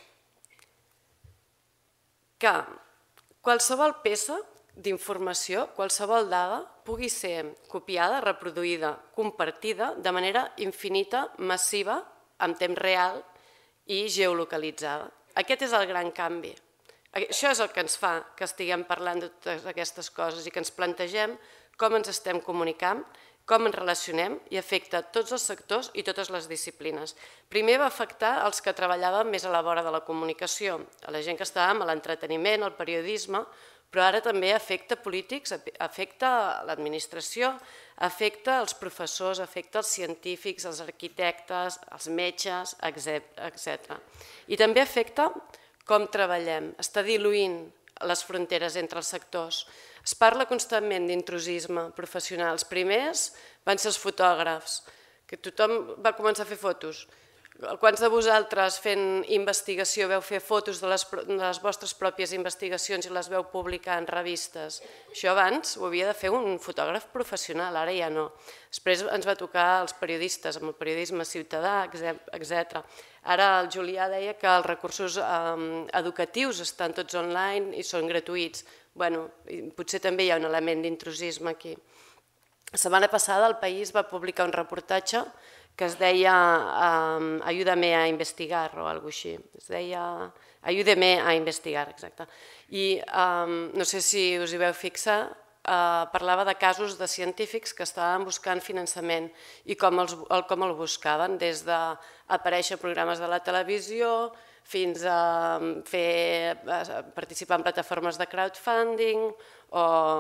que qualsevol peça d'informació, qualsevol dada, pugui ser copiada, reproduïda, compartida de manera infinita, massiva, en temps real i geolocalitzada. Aquest és el gran canvi. Això és el que ens fa que estiguem parlant de totes aquestes coses i que ens plantegem com ens estem comunicant com ens relacionem i afecta tots els sectors i totes les disciplines. Primer va afectar els que treballàvem més a la vora de la comunicació, a la gent que estàvem a l'entreteniment, al periodisme, però ara també afecta polítics, afecta l'administració, afecta els professors, afecta els científics, els arquitectes, els metges, etc. I també afecta com treballem, està diluint les fronteres entre els sectors. Es parla constantment d'intrusisme professional. Els primers van ser els fotògrafs, que tothom va començar a fer fotos. Quants de vosaltres fent investigació veu fer fotos de les vostres pròpies investigacions i les veu publicar en revistes? Això abans ho havia de fer un fotògraf professional, ara ja no. Després ens va tocar els periodistes, amb el periodisme ciutadà, etc. Ara el Julià deia que els recursos educatius estan tots online i són gratuïts. Bueno, potser també hi ha un element d'intrusisme aquí. La setmana passada el País va publicar un reportatge que es deia Ayúdame a investigar o alguna cosa així. Es deia Ayúdeme a investigar, exacte. I no sé si us hi veu fixar, parlava de casos de científics que estaven buscant finançament i com el buscaven, des d'aparèixer a programes de la televisió fins a participar en plataformes de crowdfunding o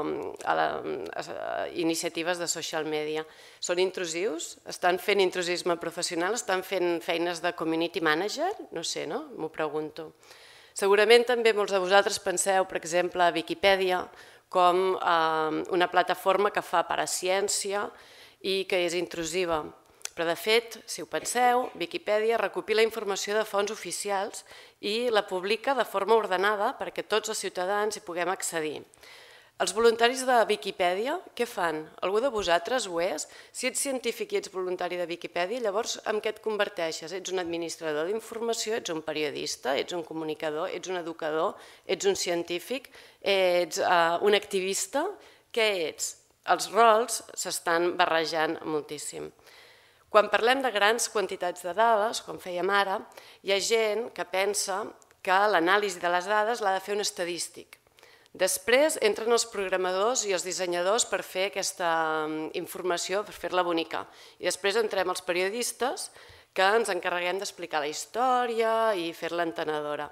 iniciatives de social media. Són intrusius? Estan fent intrusisme professional? Estan fent feines de community manager? No sé, no? M'ho pregunto. Segurament també molts de vosaltres penseu, per exemple, a Viquipèdia com una plataforma que fa paraciència i que és intrusiva. Però, de fet, si ho penseu, Viquipèdia recopila informació de fonts oficials i la publica de forma ordenada perquè tots els ciutadans hi puguem accedir. Els voluntaris de Viquipèdia, què fan? Algú de vosaltres ho és? Si ets científic i ets voluntari de Viquipèdia, llavors en què et converteixes? Ets un administrador d'informació, ets un periodista, ets un comunicador, ets un educador, ets un científic, ets un activista? Què ets? Els rols s'estan barrejant moltíssim. Quan parlem de grans quantitats de dades, com fèiem ara, hi ha gent que pensa que l'anàlisi de les dades l'ha de fer un estadístic. Després entren els programadors i els dissenyadors per fer aquesta informació, per fer-la bonica. I després entrem els periodistes que ens encarreguem d'explicar la història i fer-la entenedora.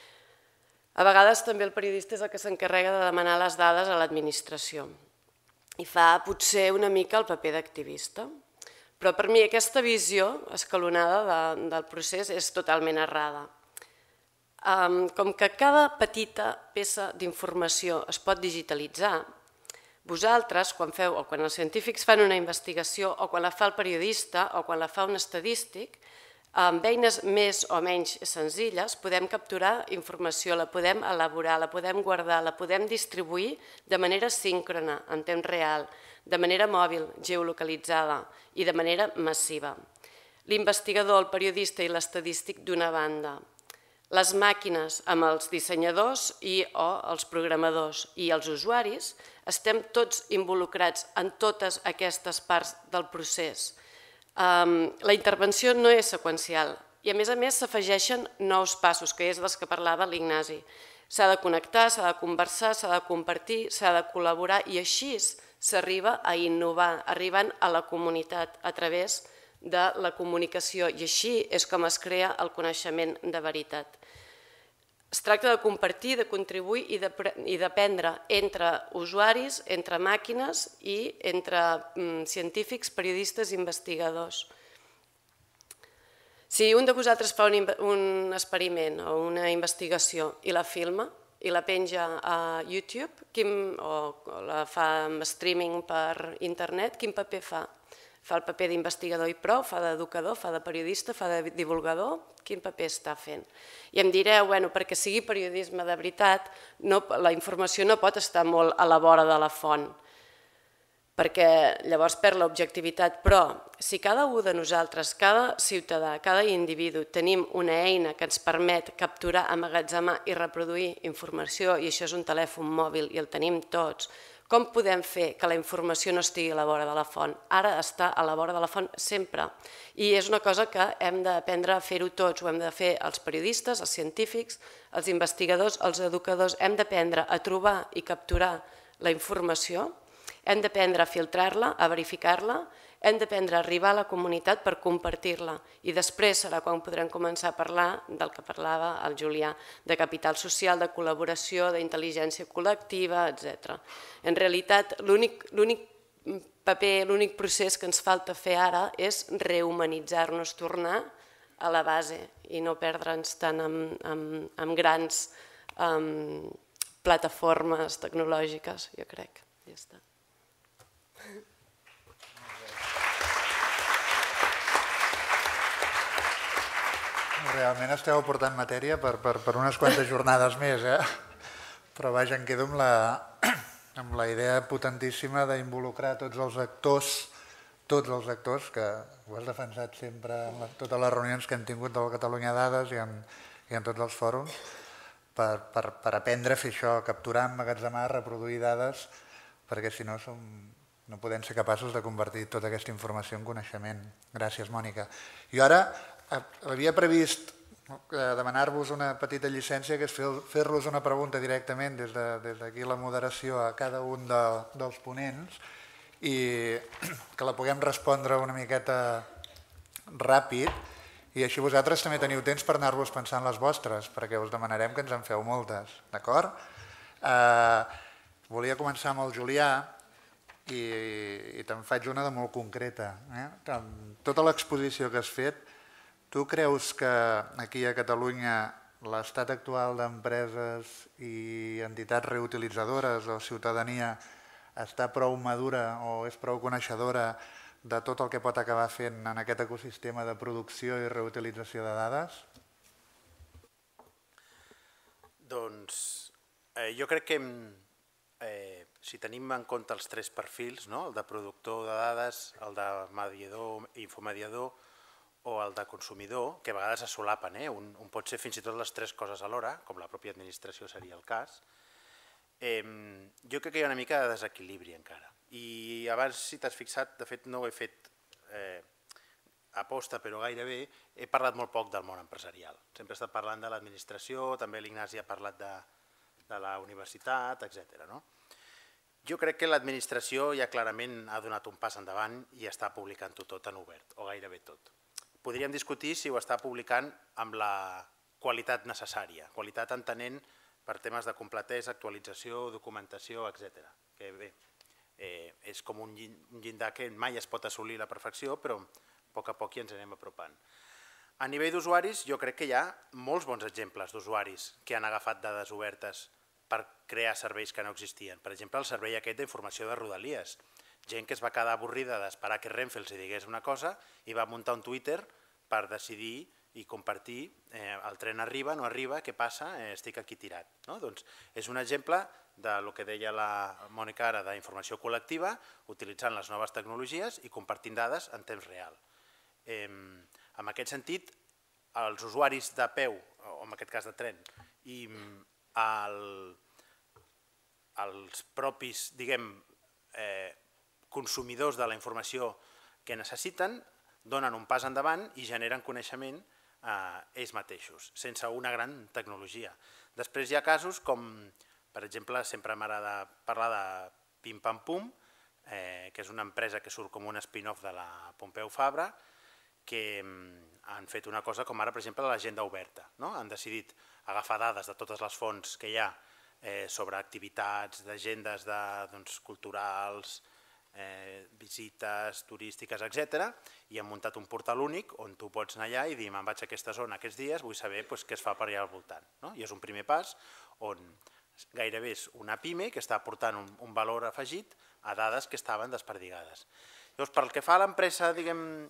A vegades també el periodista és el que s'encarrega de demanar les dades a l'administració i fa potser una mica el paper d'activista. Però per mi aquesta visió escalonada del procés és totalment errada. Com que cada petita peça d'informació es pot digitalitzar, vosaltres, quan els científics fan una investigació o quan la fa el periodista o quan la fa un estadístic, amb eines més o menys senzilles podem capturar informació, la podem elaborar, la podem guardar, la podem distribuir de manera síncrona, en temps real, de manera mòbil, geolocalitzada i de manera massiva. L'investigador, el periodista i l'estadístic d'una banda, les màquines amb els dissenyadors o els programadors i els usuaris, estem tots involucrats en totes aquestes parts del procés. La intervenció no és seqüencial i a més s'afegeixen nous passos, que és dels que parlava l'Ignasi. S'ha de connectar, s'ha de conversar, s'ha de compartir, s'ha de col·laborar i així s'arriba a innovar, arribant a la comunitat a través de la comunicació i així és com es crea el coneixement de veritat. Es tracta de compartir, de contribuir i d'aprendre entre usuaris, entre màquines i entre científics, periodistes i investigadors. Si un de vosaltres fa un experiment o una investigació i la filma i la penja a YouTube o la fa en streaming per internet, quin paper fa? Fa el paper d'investigador i prou, fa d'educador, fa de periodista, fa de divulgador, quin paper està fent? I em direu, perquè sigui periodisme de veritat, la informació no pot estar molt a la vora de la font, perquè llavors perd l'objectivitat, però si cada un de nosaltres, cada ciutadà, cada individu, tenim una eina que ens permet capturar, emmagatzemar i reproduir informació, i això és un telèfon mòbil i el tenim tots, com podem fer que la informació no estigui a la vora de la font? Ara està a la vora de la font sempre. I és una cosa que hem d'aprendre a fer-ho tots. Ho hem de fer els periodistes, els científics, els investigadors, els educadors. Hem d'aprendre a trobar i capturar la informació. hem d'aprendre a filtrar-la, a verificar-la, hem d'aprendre a arribar a la comunitat per compartir-la i després serà quan podrem començar a parlar del que parlava el Julià, de capital social, de col·laboració, d'intel·ligència col·lectiva, etc. En realitat, l'únic paper, l'únic procés que ens falta fer ara és rehumanitzar-nos, tornar a la base i no perdre'ns tant en grans plataformes tecnològiques, jo crec. Ja està. Realment esteu aportant matèria per unes quantes jornades més, però vaja, em quedo amb la idea potentíssima d'involucrar tots els actors, que ho has defensat sempre en totes les reunions que hem tingut de la Catalunya Dades i en tots els fòrums, per aprendre a fer això, capturar, emmagatzemar, reproduir dades, perquè si no no podem ser capaços de convertir tota aquesta informació en coneixement. Gràcies, Mònica. I ara havia previst demanar-vos una petita llicència, que és fer-los una pregunta directament des d'aquí la moderació a cada un dels ponents i que la puguem respondre una miqueta ràpid i així vosaltres també teniu temps per anar-vos pensant les vostres, perquè us demanarem que ens en feu moltes, d'acord? Volia començar amb el Julià i te'n faig una de molt concreta. Tota l'exposició que has fet, tu creus que aquí a Catalunya l'estat actual d'empreses i entitats reutilitzadores o ciutadania està prou madura o és prou coneixedora de tot el que pot acabar fent en aquest ecosistema de producció i reutilització de dades? Doncs jo crec que si tenim en compte els tres perfils, el de productor de dades, el de mediador, infomediador o el de consumidor, que a vegades es solapen, un pot ser fins i tot les tres coses alhora, com la pròpia administració seria el cas, jo crec que hi ha una mica de desequilibri encara. I abans, si t'has fixat, de fet no ho he fet aposta, però gairebé, he parlat molt poc del món empresarial. Sempre he estat parlant de l'administració, també l'Ignasi ha parlat de la universitat, etc. Jo crec que l'administració ja clarament ha donat un pas endavant i està publicant-ho tot en obert, o gairebé tot. Podríem discutir si ho està publicant amb la qualitat necessària, qualitat entenent per temes de completesa, actualització, documentació, etc. Que bé, és com un llindar que mai es pot assolir la perfecció, però a poc hi ens anem apropant. A nivell d'usuaris, jo crec que hi ha molts bons exemples d'usuaris que han agafat dades obertes per crear serveis que no existien. Per exemple, el servei aquest d'informació de Rodalies. Gent que es va quedar avorrida d'esperar que Renfe els digués una cosa i va muntar un Twitter per decidir i compartir el tren arriba, no arriba, què passa, estic aquí tirat. Doncs és un exemple del que deia la Mònica ara d'informació col·lectiva, utilitzant les noves tecnologies i compartint dades en temps real. En aquest sentit, els usuaris de peu, o en aquest cas de tren, i els propis, diguem, consumidors de la informació que necessiten donen un pas endavant i generen coneixement ells mateixos, sense una gran tecnologia. Després hi ha casos com, per exemple, sempre m'agrada parlar de Pim Pam Pum, que és una empresa que surt com un spin-off de la Pompeu Fabra, que han fet una cosa com ara, per exemple, l'agenda oberta. Han decidit agafar dades de totes les fonts que hi ha sobre activitats, d'agendes culturals, visites turístiques, etc. I han muntat un portal únic on tu pots anar allà i dir me'n vaig a aquesta zona aquests dies, vull saber què es fa per allà al voltant. I és un primer pas on gairebé és una pime que està aportant un valor afegit a dades que estaven desperdigades. Llavors, pel que fa a l'empresa, diguem,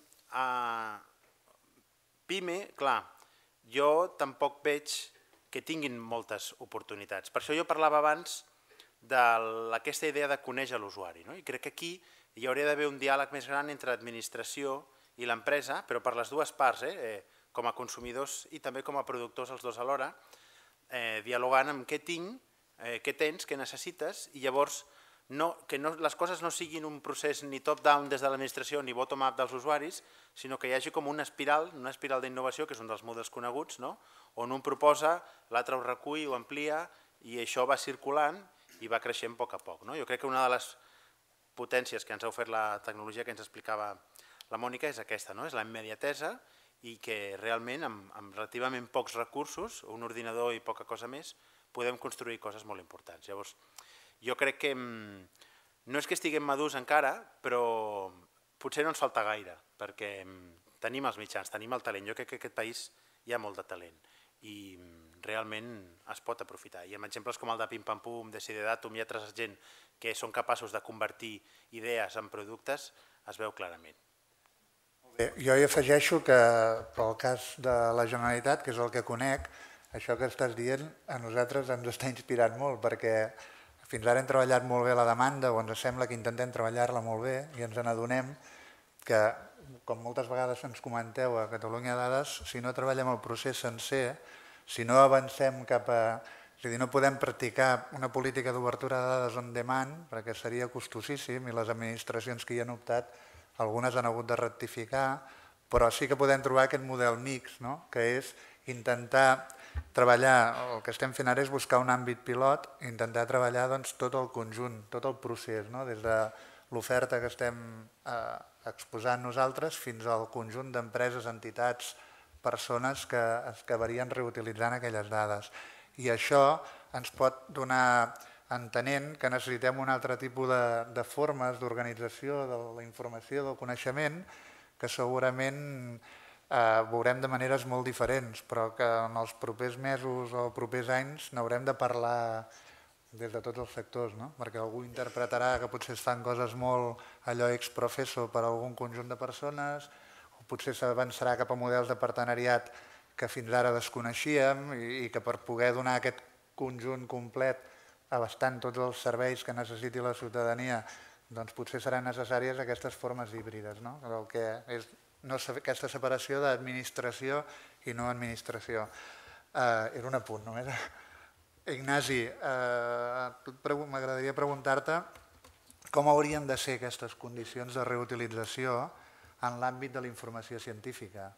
pime, clar, jo tampoc veig que tinguin moltes oportunitats. Per això jo parlava abans d'aquesta idea de conèixer l'usuari. I crec que aquí hi hauria d'haver un diàleg més gran entre l'administració i l'empresa, però per les dues parts, com a consumidors i també com a productors els dos alhora, dialogant amb què tinc, què tens, què necessites, i llavors que les coses no siguin un procés ni top-down des de l'administració ni bottom-up dels usuaris, sinó que hi hagi com una espiral d'innovació, que és un dels models coneguts, on un proposa, l'altre ho recull, ho amplia, i això va circulant i va creixent a poc. Jo crec que una de les potències que ens ha ofert la tecnologia que ens explicava la Mònica és aquesta, és la immediatesa i que realment amb relativament pocs recursos, un ordinador i poca cosa més, podem construir coses molt importants. Llavors, jo crec que no és que estiguem madurs encara, però potser no ens falta gaire, perquè tenim els mitjans, tenim el talent. Jo crec que en aquest país hi ha molt de talent i realment es pot aprofitar. I amb exemples com el de Pim Pam Pum, de Sidedatum i altres gent que són capaços de convertir idees en productes, es veu clarament. Bé, jo hi afegeixo que pel cas de la Generalitat, que és el que conec, això que estàs dient a nosaltres ens està inspirant molt, perquè fins ara hem treballat molt bé la demanda, o ens sembla que intentem treballar-la molt bé, i ens n'adonem que, com moltes vegades ens comenteu a Catalunya Dades, si no treballem el procés sencer, si no avancem cap a... És a dir, no podem practicar una política d'obertura de dades on demand, perquè seria costosíssim, i les administracions que hi han optat, algunes han hagut de rectificar, però sí que podem trobar aquest model mix, que és intentar treballar, el que estem fent ara és buscar un àmbit pilot, intentar treballar tot el conjunt, tot el procés, des de l'oferta que estem exposant nosaltres fins al conjunt d'empreses, entitats, persones que es acabarien reutilitzant aquelles dades. I això ens pot donar, entenent que necessitem un altre tipus de formes d'organització de la informació, del coneixement, que segurament veurem de maneres molt diferents, però que en els propers mesos o propers anys n'haurem de parlar des de tots els sectors, perquè algú interpretarà que potser es fan coses molt allò ex professo per a algun conjunt de persones, o potser s'avançarà cap a models de partenariat que fins ara desconeixíem i que per poder donar aquest conjunt complet abastant tots els serveis que necessiti la ciutadania, doncs potser seran necessàries aquestes formes híbrides, el que és aquesta separació d'administració i no administració. Era un apunt només. Ignasi, m'agradaria preguntar-te com haurien de ser aquestes condicions de reutilització en l'àmbit de la informació científica.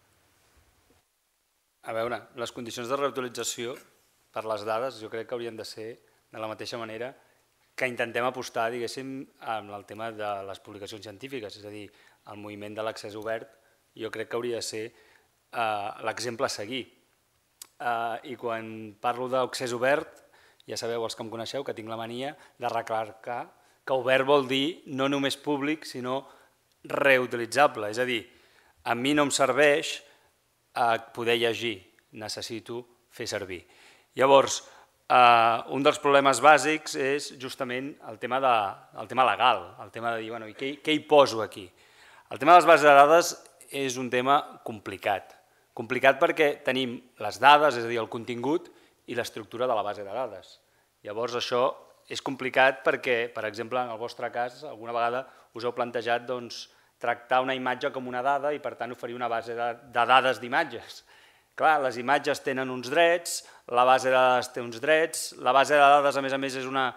A veure, les condicions de reutilització per les dades jo crec que haurien de ser de la mateixa manera que intentem apostar, diguéssim, en el tema de les publicacions científiques, és a dir, el moviment de l'accés obert, jo crec que hauria de ser l'exemple a seguir. I quan parlo d'accés obert, ja sabeu, els que em coneixeu, que tinc la mania de recalcar que obert vol dir no només públic, sinó reutilitzable. És a dir, a mi no em serveix poder llegir, necessito fer servir. Llavors, un dels problemes bàsics és justament el tema legal, el tema de dir, bueno, què hi poso aquí? El tema de les bases de dades és un tema complicat. Complicat perquè tenim les dades, és a dir, el contingut i l'estructura de la base de dades. Llavors això és complicat perquè, per exemple, en el vostre cas, alguna vegada us heu plantejat tractar una imatge com una dada i per tant oferir una base de dades d'imatges. Clar, les imatges tenen uns drets, la base de dades té uns drets, la base de dades a més és una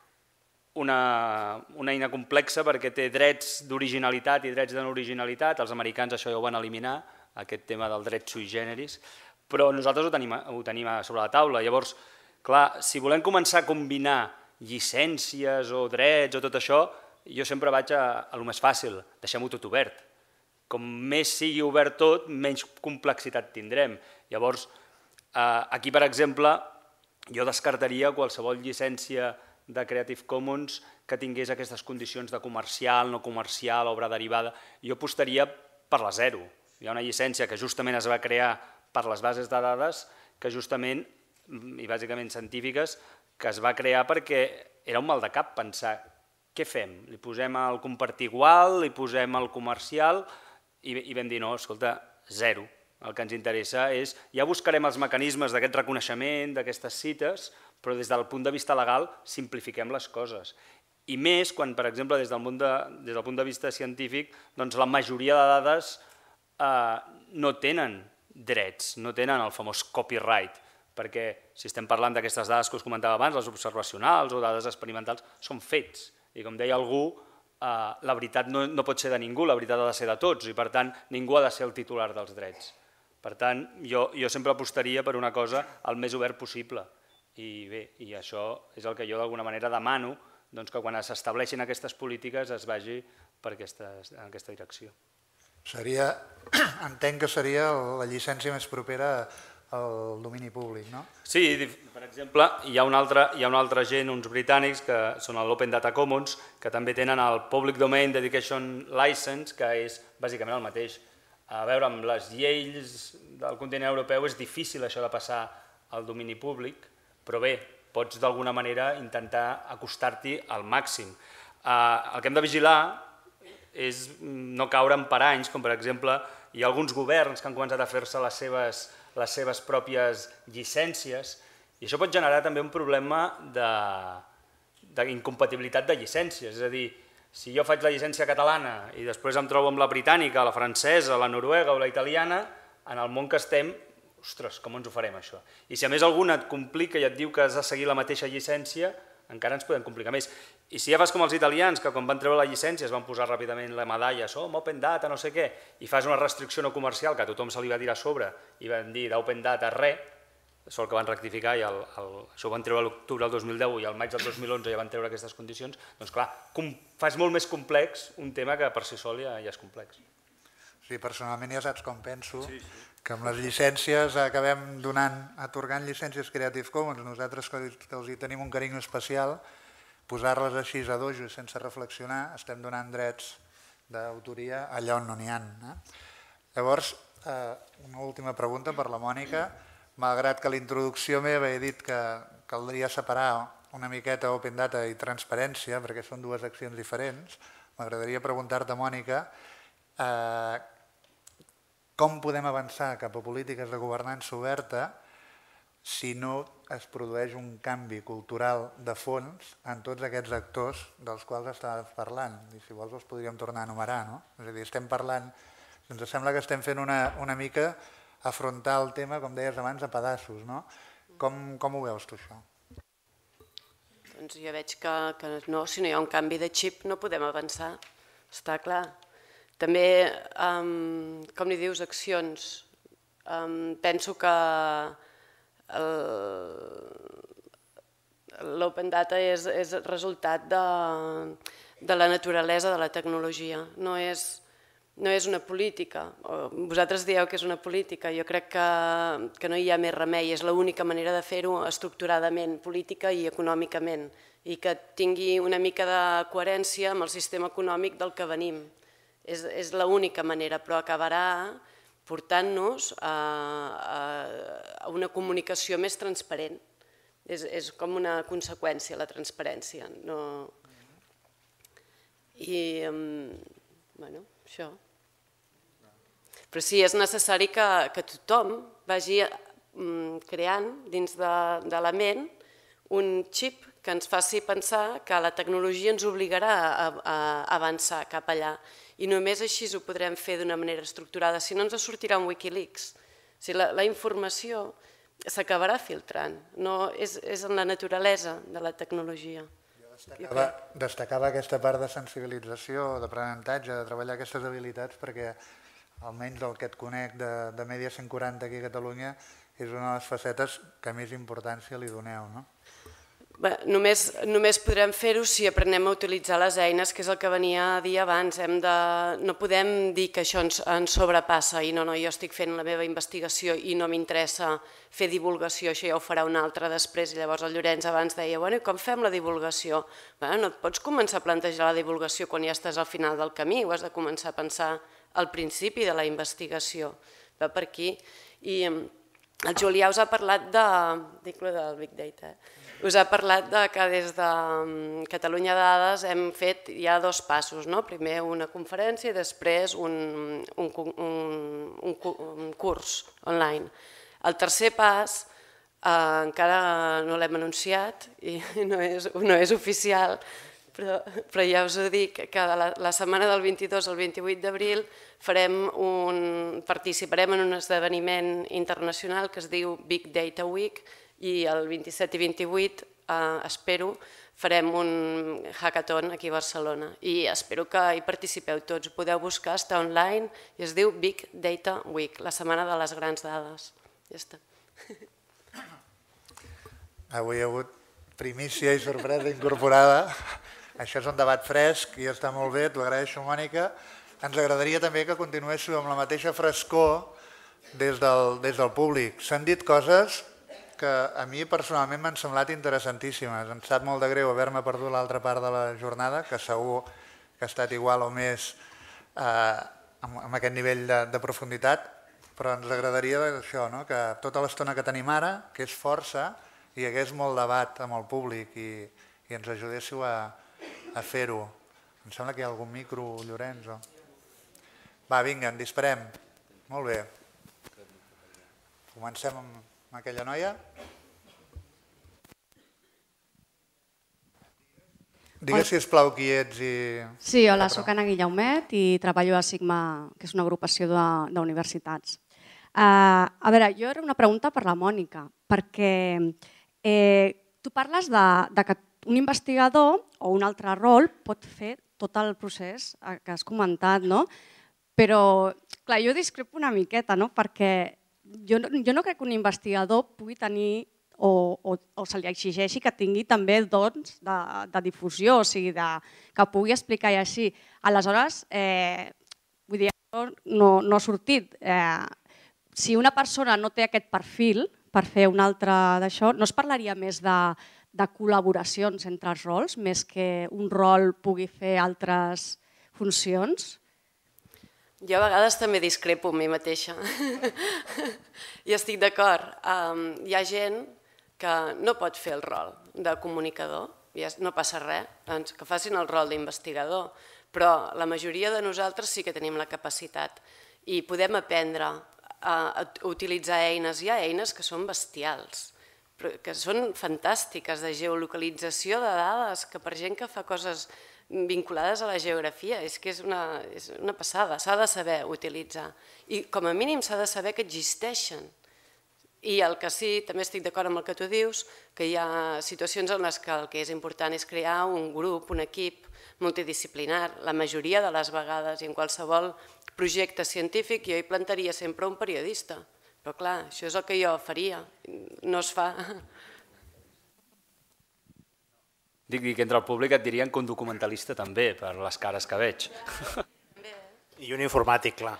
eina complexa perquè té drets d'originalitat i drets de no originalitat, els americans això ja ho van eliminar, aquest tema del dret sui generis, però nosaltres ho tenim sobre la taula. Llavors, clar, si volem començar a combinar llicències o drets o tot això, jo sempre vaig a lo més fàcil, deixem-ho tot obert. Com més sigui obert tot, menys complexitat tindrem. Llavors, aquí, per exemple, jo descartaria qualsevol llicència de Creative Commons que tingués aquestes condicions de comercial, no comercial, obra derivada. Jo apostaria per la zero. Hi ha una llicència que justament es va crear per les bases de dades, que justament, i bàsicament científiques, que es va crear perquè era un mal de cap pensar què fem? Li posem el compartir igual, li posem el comercial i vam dir no, escolta, zero. El que ens interessa és, ja buscarem els mecanismes d'aquest reconeixement, d'aquestes cites, però des del punt de vista legal simplifiquem les coses. I més quan, per exemple, des del punt de vista científic, doncs la majoria de dades no tenen drets, no tenen el famós copyright, perquè si estem parlant d'aquestes dades que us comentava abans, les observacionals o dades experimentals, són fets. I com deia algú, la veritat no pot ser de ningú, la veritat ha de ser de tots i per tant ningú ha de ser el titular dels drets. Per tant, jo sempre apostaria per una cosa el més obert possible i bé, i això és el que jo d'alguna manera demano que quan s'estableixin aquestes polítiques es vagi en aquesta direcció. Entenc que seria la llicència més propera al domini públic, no? Sí, per exemple, hi ha un altre gent, uns britànics, que són l'Open Data Commons, que també tenen el Public Domain Dedication License, que és bàsicament el mateix. A veure, amb les lleis del continent europeu és difícil això de passar al domini públic, però bé, pots d'alguna manera intentar acostar-t'hi al màxim. El que hem de vigilar és no caure en paranys, com per exemple hi ha alguns governs que han començat a fer-se les seves pròpies llicències, i això pot generar també un problema d'incompatibilitat de llicències, és a dir, si jo faig la llicència catalana i després em trobo amb la britànica, la francesa, la noruega o la italiana, en el món que estem, ostres, com ens ho farem això? I si a més alguna et complica i et diu que has de seguir la mateixa llicència, encara ens podem complicar més. I si ja fas com els italians, que quan van treure la llicència es van posar ràpidament la medalla, som open data, no sé què, i fas una restricció no comercial que a tothom se li va tirar a sobre i van dir d'open data res, sort que van rectificar i això ho van treure a l'octubre del 2010 i al maig del 2011 ja van treure aquestes condicions, doncs clar, fas molt més complex un tema que per si sol ja és complex. Sí, personalment ja saps com penso, que amb les llicències acabem atorgant llicències Creative Commons, nosaltres que els hi tenim un carinyo especial, posar-les així a dojo sense reflexionar, estem donant drets d'autoria allà on no n'hi ha. Llavors, una última pregunta per la Mònica. Malgrat que a la introducció meva he dit que caldria separar una miqueta open data i transparència, perquè són dues accions diferents, m'agradaria preguntar-te, Mònica, com podem avançar cap a polítiques de governança oberta si no es produeix un canvi cultural de fons en tots aquests actors dels quals estàvem parlant? I si vols els podríem tornar a enumerar, no? És a dir, estem parlant, ens sembla que estem fent una mica afrontar el tema, com deies abans, a pedaços, no? Com ho veus tu, això? Doncs jo veig que no, si no hi ha un canvi de xip no podem avançar, està clar. També, com li dius, accions. Penso que l'open data és resultat de la naturalesa de la tecnologia, no és una política. Vosaltres dieu que és una política, jo crec que no hi ha més remei, és l'única manera de fer-ho estructuradament, política i econòmicament, i que tingui una mica de coherència amb el sistema econòmic del que venim. És l'única manera, però acabarà portant-nos a una comunicació més transparent. És com una conseqüència, la transparència. I, bueno, això. Però sí, és necessari que tothom vagi creant dins de la ment un xip que ens faci pensar que la tecnologia ens obligarà a avançar cap allà. I només així ho podrem fer d'una manera estructurada, si no ens sortirà un Wikileaks. La informació s'acabarà filtrant, és en la naturalesa de la tecnologia. Destacava aquesta part de sensibilització, d'aprenentatge, de treballar aquestes habilitats, perquè almenys del que et conec de Media 140 aquí a Catalunya és una de les facetes que més importància li doneu, no? Només podrem fer-ho si aprenem a utilitzar les eines, que és el que venia a dir abans. No podem dir que això ens sobrepassa i no, jo estic fent la meva investigació i no m'interessa fer divulgació, això ja ho farà un altre després. I llavors el Llorenç abans deia, bueno, i com fem la divulgació? No et pots començar a plantejar la divulgació quan ja estàs al final del camí, ho has de començar a pensar al principi de la investigació. Va per aquí. I el Julià us ha parlat del Big Data, us ha parlat que des de Catalunya Dades hem fet ja 2 passos, primer una conferència i després un curs online. El tercer pas encara no l'hem anunciat i no és oficial, però ja us ho dic, que la setmana del 22 al 28 d'abril participarem en un esdeveniment internacional que es diu Big Data Week i el 27 i 28, espero, farem un hackathon aquí a Barcelona i espero que hi participeu tots. Ho podeu buscar, està online i es diu Big Data Week, la setmana de les grans dades. Ja està. Avui hi ha hagut primícia i sorpresa incorporada. Això és un debat fresc i està molt bé, t'ho agraeixo, Mònica. Ens agradaria també que continuéssiu amb la mateixa frescor des del públic. S'han dit coses que a mi personalment m'han semblat interessantíssimes. Em sap molt de greu haver-me perdut l'altra part de la jornada, que segur que ha estat igual o més amb aquest nivell de profunditat, però ens agradaria això, que tota l'estona que tenim ara, que és força, hi hagués molt debat amb el públic i ens ajudéssiu a fer-ho. Em sembla que hi ha algun micro, Llorenç? Va, vinga, en disparem. Molt bé. Comencem amb aquella noia. Digues, sisplau, qui ets i... Sí, hola, soc Anna Guillaumet i treballo a Sigma, que és una agrupació d'universitats. A veure, jo era una pregunta per la Mònica, perquè tu parles de que un investigador o un altre rol pot fer tot el procés que has comentat, no? Però, clar, jo discrepo una miqueta, no? Perquè jo no crec que un investigador pugui tenir o se li exigeixi que tingui també dons de difusió, o sigui, que pugui explicar i així. Aleshores, vull dir, no ha sortit. Si una persona no té aquest perfil per fer un altre d'això, no es parlaria més de col·laboracions entre els rols, més que un rol pugui fer altres funcions? Jo a vegades també discrepo amb mi mateixa i estic d'acord. Hi ha gent que no pot fer el rol de comunicador, no passa res, doncs que facin el rol d'investigador, però la majoria de nosaltres sí que tenim la capacitat i podem aprendre a utilitzar eines. Hi ha eines que són bestials, que són fantàstiques, de geolocalització de dades, que per gent que fa coses vinculades a la geografia, és que és una passada, s'ha de saber utilitzar i com a mínim s'ha de saber que existeixen. I el que sí, també estic d'acord amb el que tu dius, que hi ha situacions en les que el que és important és crear un grup, un equip multidisciplinar, la majoria de les vegades, i en qualsevol projecte científic jo hi plantaria sempre un periodista, però clar, això és el que jo faria, no es fa. Dic que entre el públic et dirien que un documentalista també, per les cares que veig. I un informàtic, clar.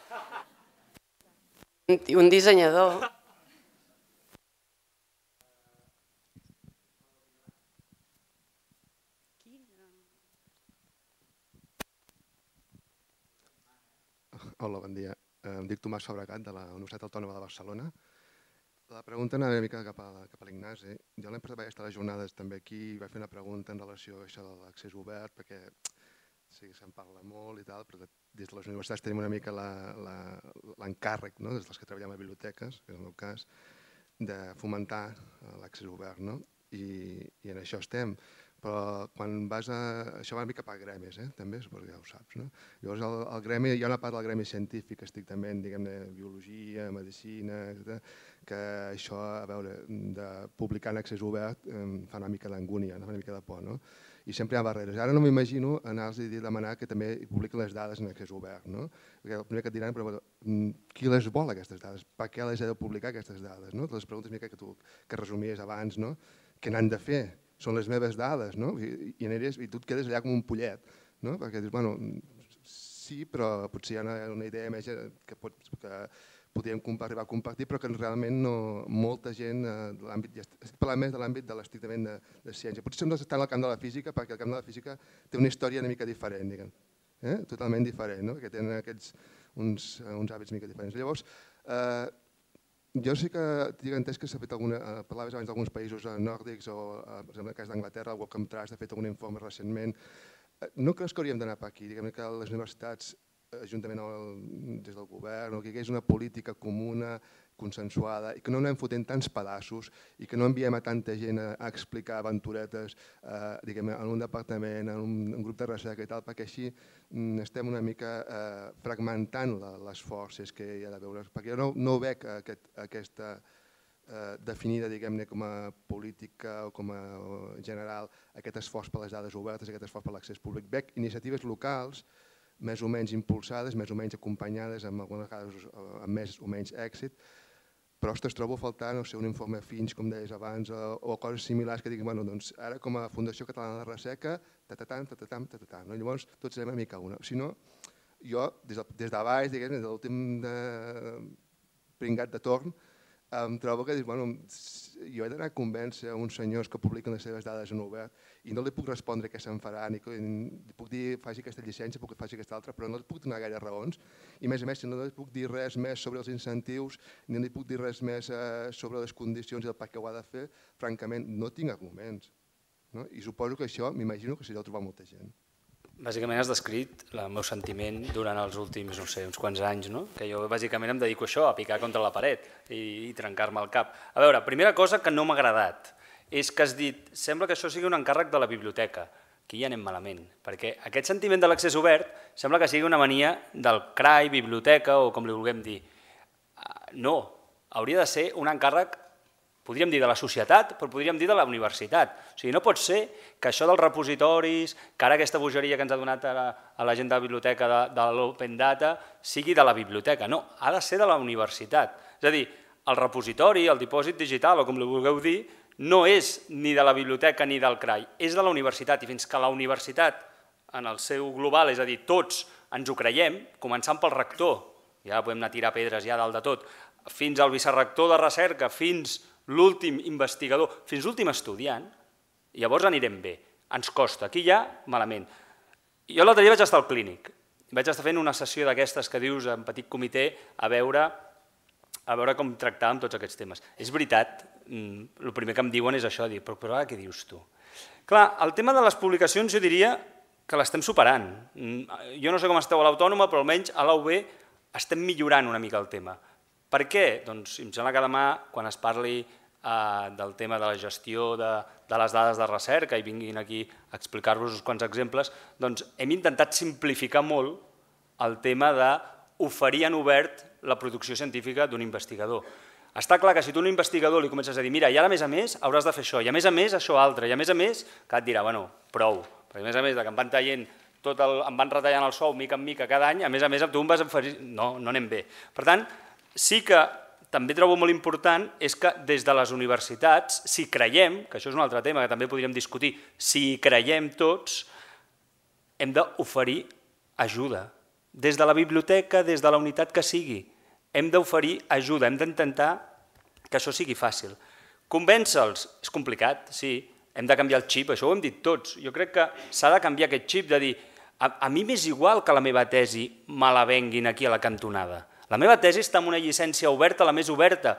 I un dissenyador. Hola, bon dia. Em dic Tomàs Fabregat, de la Universitat Autònoma de Barcelona. La pregunta anava una mica cap a l'Ignasi. Jo l'any passat vaig estar a les jornades també aquí i vaig fer una pregunta en relació a això de l'accés obert, perquè sí, se'n parla molt i tal, però des de les universitats tenim una mica l'encàrrec, des dels que treballem a biblioteques, que és el meu cas, de fomentar l'accés obert, i en això estem. Però quan vas a... Això va una mica cap a gremis, també, suposo que ja ho saps. Llavors, el gremi, hi ha una part del gremi científic estrictament, diguem-ne, biologia, medicina, que això, a veure, de publicar en accés obert fa una mica d'angúnia, una mica de por, i sempre hi ha barreres. Ara no m'imagino anar-los a demanar que també publiquin les dades en accés obert, perquè el primer que et diran, però qui les vol, aquestes dades? Per què les he de publicar, aquestes dades? Les preguntes que resumies abans, què n'han de fer? Són les meves dades, i tu et quedes allà com un pollet, perquè dius, bueno, sí, però potser hi ha una idea més que podríem arribar a compartir, però que realment molta gent, estic parlant més de l'àmbit de l'estrictament de ciència. Potser no està en el camp de la física, perquè el camp de la física té una història una mica diferent, totalment diferent, que tenen uns hàbits una mica diferents. Llavors, jo sí que tinc entès que s'ha fet parlaves abans d'alguns països nòrdics o, per exemple, en el cas d'Anglaterra, el Wellcome Trust ha fet algun informe recentment. No creus que hauríem d'anar per aquí? Diguem que les universitats, juntament des del govern, que hi hagués una política comuna, consensuada, i que no anem fotent tants pedaços i que no enviem a tanta gent a explicar aventuretes en un departament, en un grup de recerca i tal, perquè així estem una mica fragmentant les forces que hi ha de veure. Perquè jo no veig aquesta definida com a política o com a general aquest esforç per les dades obertes, aquest esforç per l'accés públic. Veig iniciatives locals més o menys impulsades, més o menys acompanyades, en alguns casos amb més o menys èxit, però ostres, trobo a faltar, no sé, un informe fins, com deies abans, o coses similars que diguin, bueno, doncs ara com a Fundació Catalana de Recerca, no? Llavors tots anem a mica una. Si no, jo, des de baix, diguem, des de l'últim pringat de torn, em trobo que jo he d'anar a convèncer uns senyors que publiquen les seves dades en obert i no li puc respondre què se'n farà, ni puc dir faci aquesta llicència, puc faci aquesta altra, però no li puc donar gaire raons. I a més, si no li puc dir res més sobre els incentius, ni li puc dir res més sobre les condicions i el per què ho ha de fer, francament no tinc arguments. I suposo que això, m'imagino que s'hi deu trobar molta gent. Bàsicament has descrit el meu sentiment durant els últims, no sé, uns quants anys, que jo bàsicament em dedico a això, a picar contra la paret i trencar-me el cap. A veure, primera cosa que no m'ha agradat és que has dit, sembla que això sigui un encàrrec de la biblioteca. Aquí ja anem malament, perquè aquest sentiment de l'accés obert sembla que sigui una mania del CRAI, biblioteca o com li vulguem dir. No, hauria de ser un encàrrec, podríem dir de la societat, però podríem dir de la universitat. O sigui, no pot ser que això dels repositoris, que ara aquesta bogeria que ens ha donat a la gent de la biblioteca de l'Open Data, sigui de la biblioteca. No, ha de ser de la universitat. És a dir, el repositori, el dipòsit digital, o com li vulgueu dir, no és ni de la biblioteca ni del CRAI, és de la universitat. I fins que la universitat, en el seu global, és a dir, tots ens ho creiem, començant pel rector, ja podem anar a tirar pedres ja dalt de tot, fins al vicerrector de recerca, fins l'últim investigador, fins l'últim estudiant, llavors anirem bé. Ens costa, aquí ja malament. Jo l'altre dia vaig estar al clínic, vaig estar fent una sessió d'aquestes que dius en petit comitè a veure com tractàvem tots aquests temes. És veritat, el primer que em diuen és això, però ara què dius tu? Clar, el tema de les publicacions jo diria que l'estem superant. Jo no sé com esteu a l'Autònoma, però almenys a la UB estem millorant una mica el tema. Per què? Doncs em sembla que demà, quan es parli del tema de la gestió de les dades de recerca i vinguin aquí a explicar-vos uns quants exemples, doncs hem intentat simplificar molt el tema d'oferir en obert la producció científica d'un investigador. Està clar que si tu a un investigador li comences a dir mira, i ara a més hauràs de fer això, i a més això altre, i a més, que et dirà, bueno, prou, perquè a més que em van tallant em van retallant el sou mica en mica cada any, a més tu em vas oferir... No anem bé. Per tant, sí que també trobo molt important és que des de les universitats, si creiem, que això és un altre tema que també podríem discutir, si creiem tots, hem d'oferir ajuda. Des de la biblioteca, des de la unitat que sigui, hem d'oferir ajuda, hem d'intentar que això sigui fàcil. Convèncer-los és complicat, sí, hem de canviar el xip, això ho hem dit tots. Jo crec que s'ha de canviar aquest xip de dir a mi m'és igual que la meva tesi me la venguin aquí a la cantonada. La meva tesi està en una llicència oberta, la més oberta,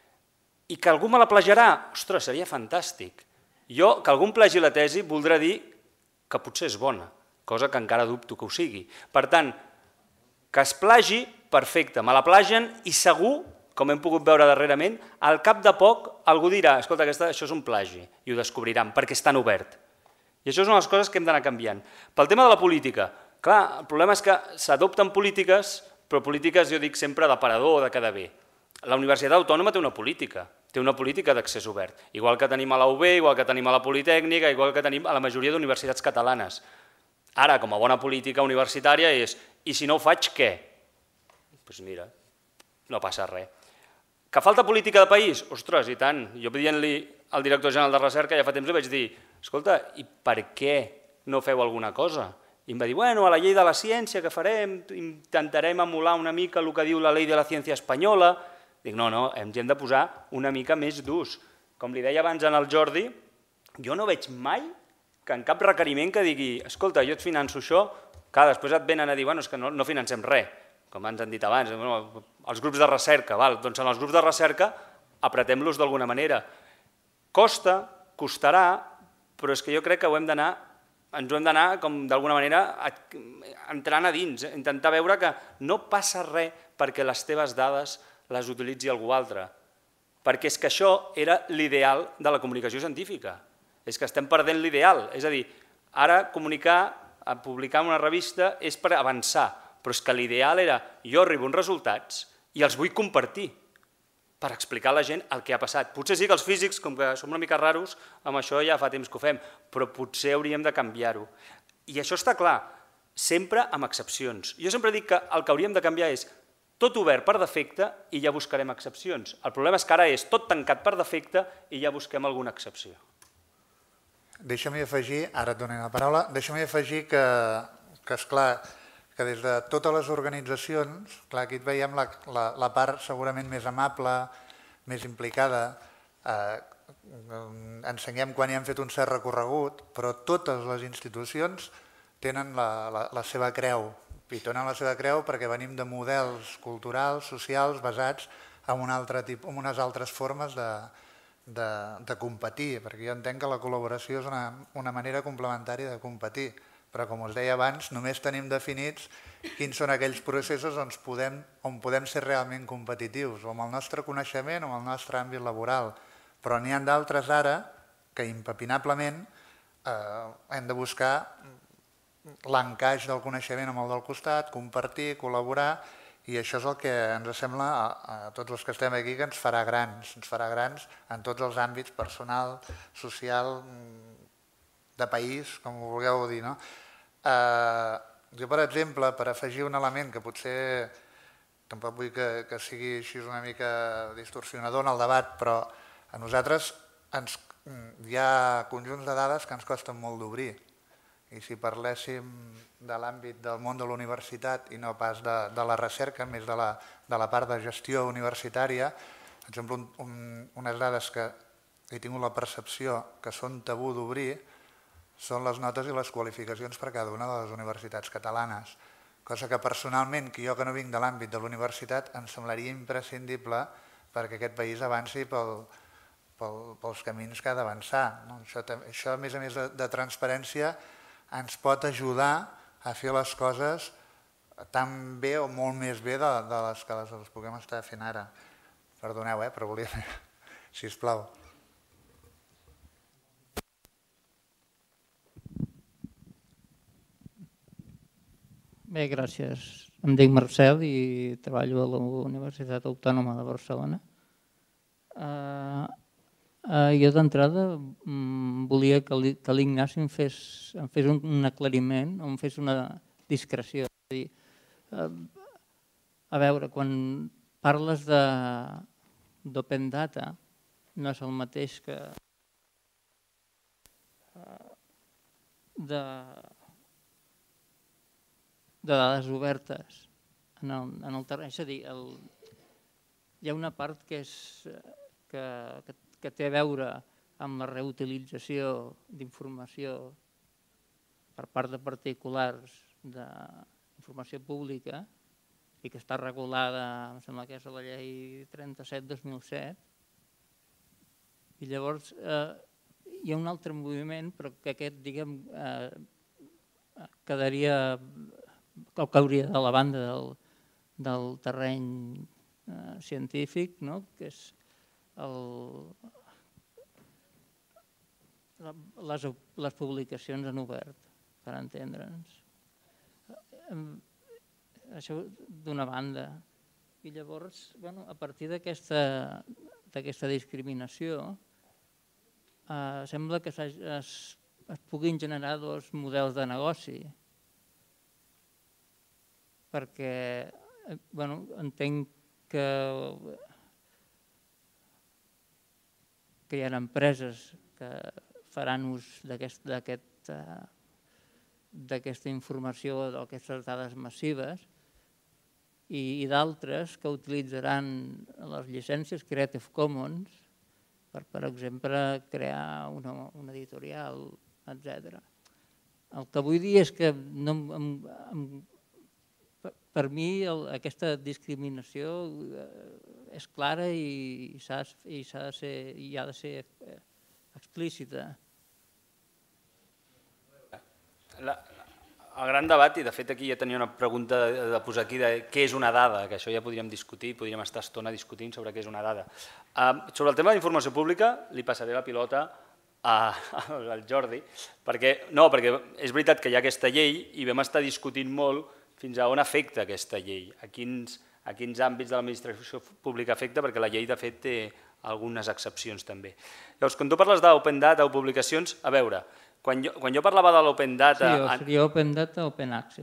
i que algú me la plagiarà, ostres, seria fantàstic. Jo, que algú em plagi la tesi, voldrà dir que potser és bona, cosa que encara dubto que ho sigui. Per tant, que es plagi, perfecte, me la plagien i segur, com hem pogut veure darrerament, al cap de poc algú dirà, escolta, això és un plagi, i ho descobriran, perquè és tan obert. I això és una de les coses que hem d'anar canviant. Pel tema de la política, clar, el problema és que s'adopten polítiques, però polítiques, jo dic sempre, d'aparador o de quedar bé. La Universitat Autònoma té una política d'accés obert, igual que tenim a la UB, igual que tenim a la Politècnica, igual que tenim a la majoria d'universitats catalanes. Ara, com a bona política universitària és, i si no ho faig, què? Doncs mira, no passa res. Que falta política de país? Ostres, i tant. Jo dient-li al director general de recerca ja fa temps li vaig dir, escolta, i per què no feu alguna cosa? I em va dir, bueno, a la llei de la ciència que farem, intentarem emular una mica el que diu la llei de la ciència espanyola. Dic, no, hem de posar una mica més d'ús. Com li deia abans al Jordi, jo no veig mai que en cap requeriment que digui, escolta, jo et finanço això, clar, després et venen a dir, bueno, és que no financem res, com ens han dit abans, els grups de recerca, doncs en els grups de recerca apretem-los d'alguna manera. Costarà, però és que jo crec que ens ho hem d'anar, com d'alguna manera, entrant a dins, intentar veure que no passa res perquè les teves dades les utilitzi algú altre, perquè és que això era l'ideal de la comunicació científica, és que estem perdent l'ideal, és a dir, ara publicar en una revista és per avançar, però és que l'ideal era jo arribo a uns resultats i els vull compartir, per explicar a la gent el que ha passat. Potser sí que els físics, com que som una mica raros, amb això ja fa temps que ho fem, però potser hauríem de canviar-ho. I això està clar, sempre amb excepcions. Jo sempre dic que el que hauríem de canviar és tot obert per defecte i ja buscarem excepcions. El problema és que ara és tot tancat per defecte i ja busquem alguna excepció. Deixa'm afegir, ara et dono la paraula, deixa'm afegir que esclar, que des de totes les organitzacions, clar, aquí veiem la part segurament més amable, més implicada, ensenyem quan hi hem fet un cert recorregut, però totes les institucions tenen la seva creu, i tenen la seva creu perquè venim de models culturals, socials, basats en unes altres formes de competir, perquè jo entenc que la col·laboració és una manera complementària de competir, però com us deia abans, només tenim definits quins són aquells processos on podem ser realment competitius, o amb el nostre coneixement o amb el nostre àmbit laboral. Però n'hi ha d'altres ara que impepinablement hem de buscar l'encaix del coneixement amb el del costat, compartir, col·laborar, i això és el que ens sembla a tots els que estem aquí que ens farà grans en tots els àmbits, personal, social, de país, com ho vulgueu dir, no? Jo, per exemple, per afegir un element que potser tampoc vull que sigui així una mica distorsionador en el debat, però a nosaltres hi ha conjunts de dades que ens costen molt d'obrir. I si parléssim de l'àmbit del món de la universitat i no pas de la recerca, més de la part de gestió universitària, per exemple, unes dades que he tingut la percepció que són tabú d'obrir són les notes i les qualificacions per cada una de les universitats catalanes, cosa que personalment, jo que no vinc de l'àmbit de la universitat, em semblaria imprescindible perquè aquest país avanci pels camins que ha d'avançar. Això, a més de transparència, ens pot ajudar a fer les coses tan bé o molt més bé de les que les puguem estar fent ara. Perdoneu, però volia fer... Sisplau. Bé, gràcies. Em dic Marcel i treballo a la Universitat Autònoma de Barcelona. Jo d'entrada volia que l'Ignasi em fes un aclariment o em fes una discreció. A veure, quan parles d'open data no és el mateix que de dades obertes en el terreny. És a dir, hi ha una part que té a veure amb la reutilització d'informació per part de particulars d'informació pública i que està regulada, em sembla que és a la llei 37/2007, i llavors hi ha un altre moviment, però que aquest, diguem, quedaria o cauria de la banda del terreny científic, que és les publicacions en obert, per entendre'ns. Això d'una banda. I llavors, a partir d'aquesta discriminació, sembla que es puguin generar dos models de negoci, perquè entenc que hi ha empreses que faran ús d'aquesta informació o d'aquestes dades massives i d'altres que utilitzaran les llicències Creative Commons per exemple, crear una editorial, etc. El que vull dir és que per mi aquesta discriminació és clara i ha de ser explícita. El gran debat, i de fet aquí ja tenia una pregunta de posar aquí de què és una dada, que això ja podríem discutir, podríem estar estona discutint sobre què és una dada. Sobre el tema d'informació pública li passaré la pilota al Jordi, perquè és veritat que hi ha aquesta llei i vam estar discutint molt fins a on afecta aquesta llei, a quins àmbits de l'administració pública afecta, perquè la llei de fet té algunes excepcions també. Llavors, quan tu parles d'open data o publicacions, a veure, quan jo parlava de l'open data... Sí, seria open data o open access.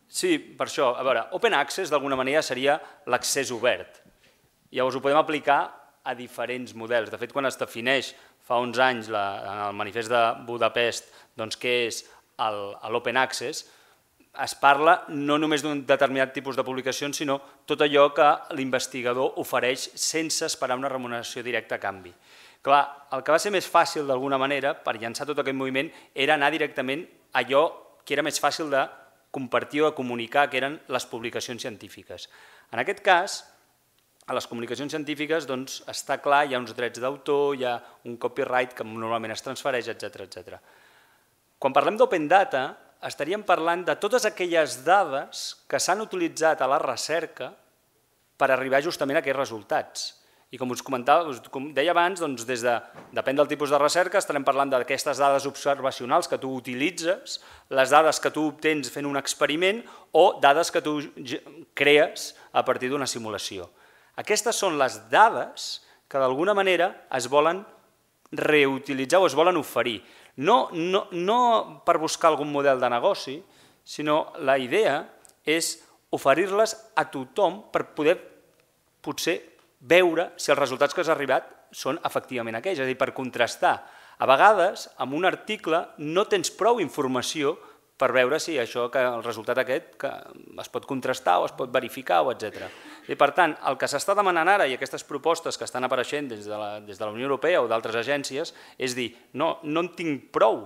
Sí, per això. A veure, open access d'alguna manera seria l'accés obert. Llavors ho podem aplicar a diferents models. De fet, quan es defineix fa uns anys en el manifest de Budapest què és l'open access, es parla no només d'un determinat tipus de publicacions, sinó tot allò que l'investigador ofereix sense esperar una remuneració directa a canvi. Clar, el que va ser més fàcil d'alguna manera per llançar tot aquest moviment era anar directament a allò que era més fàcil de compartir o de comunicar, que eren les publicacions científiques. En aquest cas, a les comunicacions científiques està clar, hi ha uns drets d'autor, hi ha un copyright que normalment es transfereix, etc. Quan parlem d'open data, estaríem parlant de totes aquelles dades que s'han utilitzat a la recerca per arribar justament a aquests resultats. I com us comentava, com deia abans, depèn del tipus de recerca, estarem parlant d'aquestes dades observacionals que tu utilitzes, les dades que tu obtens fent un experiment o dades que tu crees a partir d'una simulació. Aquestes són les dades que d'alguna manera es volen reutilitzar o es volen oferir. No per buscar algun model de negoci, sinó la idea és oferir-les a tothom per poder potser veure si els resultats que has arribat són efectivament aquells, és a dir, per contrastar. A vegades, amb un article no tens prou informació per veure si això, que el resultat aquest es pot contrastar o es pot verificar, etc. I per tant, el que s'està demanant ara i aquestes propostes que estan apareixent des de la Unió Europea o d'altres agències és dir, no en tinc prou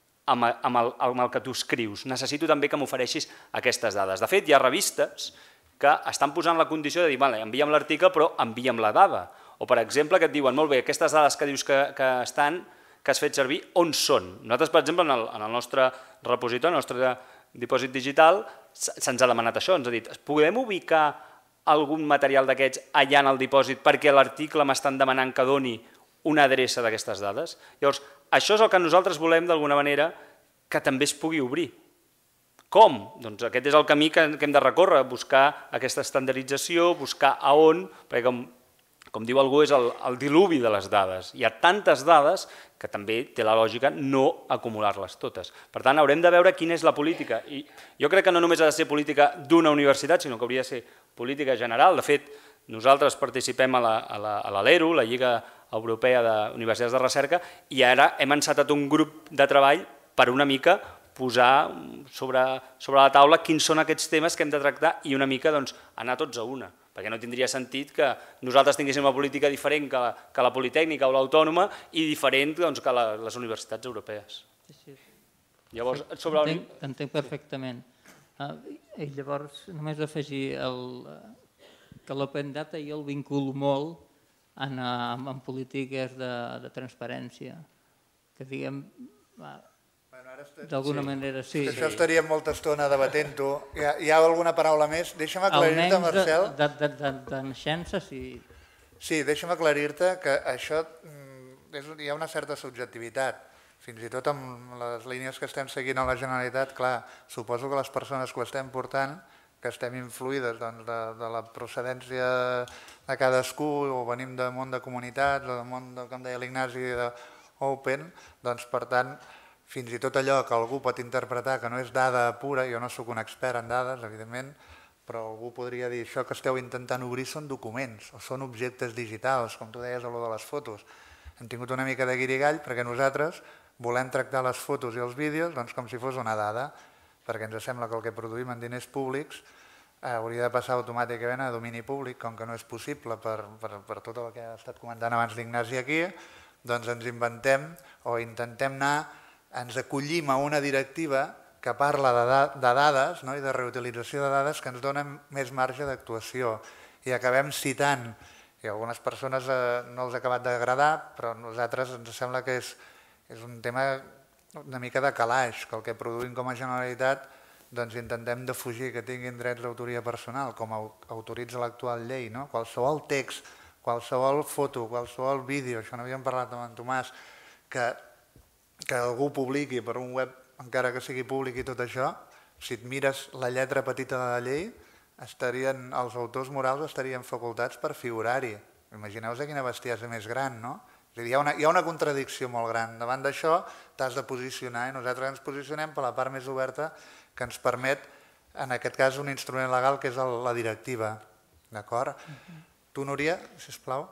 amb el que tu escrius, necessito també que m'ofereixis aquestes dades. De fet, hi ha revistes que estan posant la condició de dir, envia'm l'article però envia'm la dada. O, per exemple, que et diuen, molt bé, aquestes dades que dius que has fet servir, on són? Nosaltres, per exemple, en el nostre repositori, en el nostre dipòsit digital, se'ns ha demanat això, ens ha dit, podem ubicar algun material d'aquests allà en el dipòsit perquè l'article m'estan demanant que doni una adreça d'aquestes dades? Llavors, això és el que nosaltres volem, d'alguna manera, que també es pugui obrir. Com? Doncs aquest és el camí que hem de recórrer, buscar aquesta estandardització, buscar a on, perquè com diu algú és el diluvi de les dades. Hi ha tantes dades que també té la lògica no acumular-les totes. Per tant, haurem de veure quina és la política. I jo crec que no només ha de ser política d'una universitat, sinó que hauria de ser política general. De fet, nosaltres participem a l'ALERO, la Lliga Europea d'Universitats de Recerca, i ara hem encetat un grup de treball per una mica posar sobre la taula quins són aquests temes que hem de tractar i una mica anar tots a una, perquè no tindria sentit que nosaltres tinguéssim una política diferent que la Politècnica o l'Autònoma i diferent que les universitats europees. Llavors, entenc perfectament. I llavors només afegir que l'open data jo el vinculo molt en polítiques de transparència, que diguem... D'alguna manera, sí. Això estaríem molta estona debatent-ho. Hi ha alguna paraula més? Deixa'm aclarir-te, Marcel. Almenys de naixença, sí. Sí, deixa'm aclarir-te que això hi ha una certa subjectivitat. Fins i tot amb les línies que estem seguint a la Generalitat, clar, suposo que les persones que ho estem portant, que estem influïdes de la procedència de cadascú, o venim del món de comunitats, o del món, com deia l'Ignasi, d'Open, doncs per tant, fins i tot allò que algú pot interpretar que no és dada pura, jo no sóc un expert en dades, evidentment, però algú podria dir això que esteu intentant obrir són documents o són objectes digitals, com tu deies a lo de les fotos. Hem tingut una mica de guirigall perquè nosaltres volem tractar les fotos i els vídeos com si fos una dada, perquè ens sembla que el que produïm en diners públics hauria de passar automàticament a domini públic, com que no és possible per tot el que ha estat comentant abans l'Ignasi aquí, doncs ens inventem o intentem ens acollim a una directiva que parla de dades i de reutilització de dades que ens donen més marge d'actuació. I acabem citant, i a algunes persones no els ha acabat d'agradar, però a nosaltres ens sembla que és un tema una mica de calaix, que el que produïm com a Generalitat intentem defugir que tinguin drets d'autoria personal, com autoritza l'actual llei. Qualsevol text, qualsevol foto, qualsevol vídeo, això n'havíem parlat amb en Tomàs, que algú publiqui per un web, encara que sigui públic i tot això, si et mires la lletra petita de la llei, els autors morals estarien facultats per figurar-hi. Imagineu-vos quina bestiesa més gran, no? És a dir, hi ha una contradicció molt gran. Davant d'això t'has de posicionar i nosaltres ens posicionem per la part més oberta que ens permet en aquest cas, un instrument legal que és la directiva. D'acord? Tu, Núria, sisplau?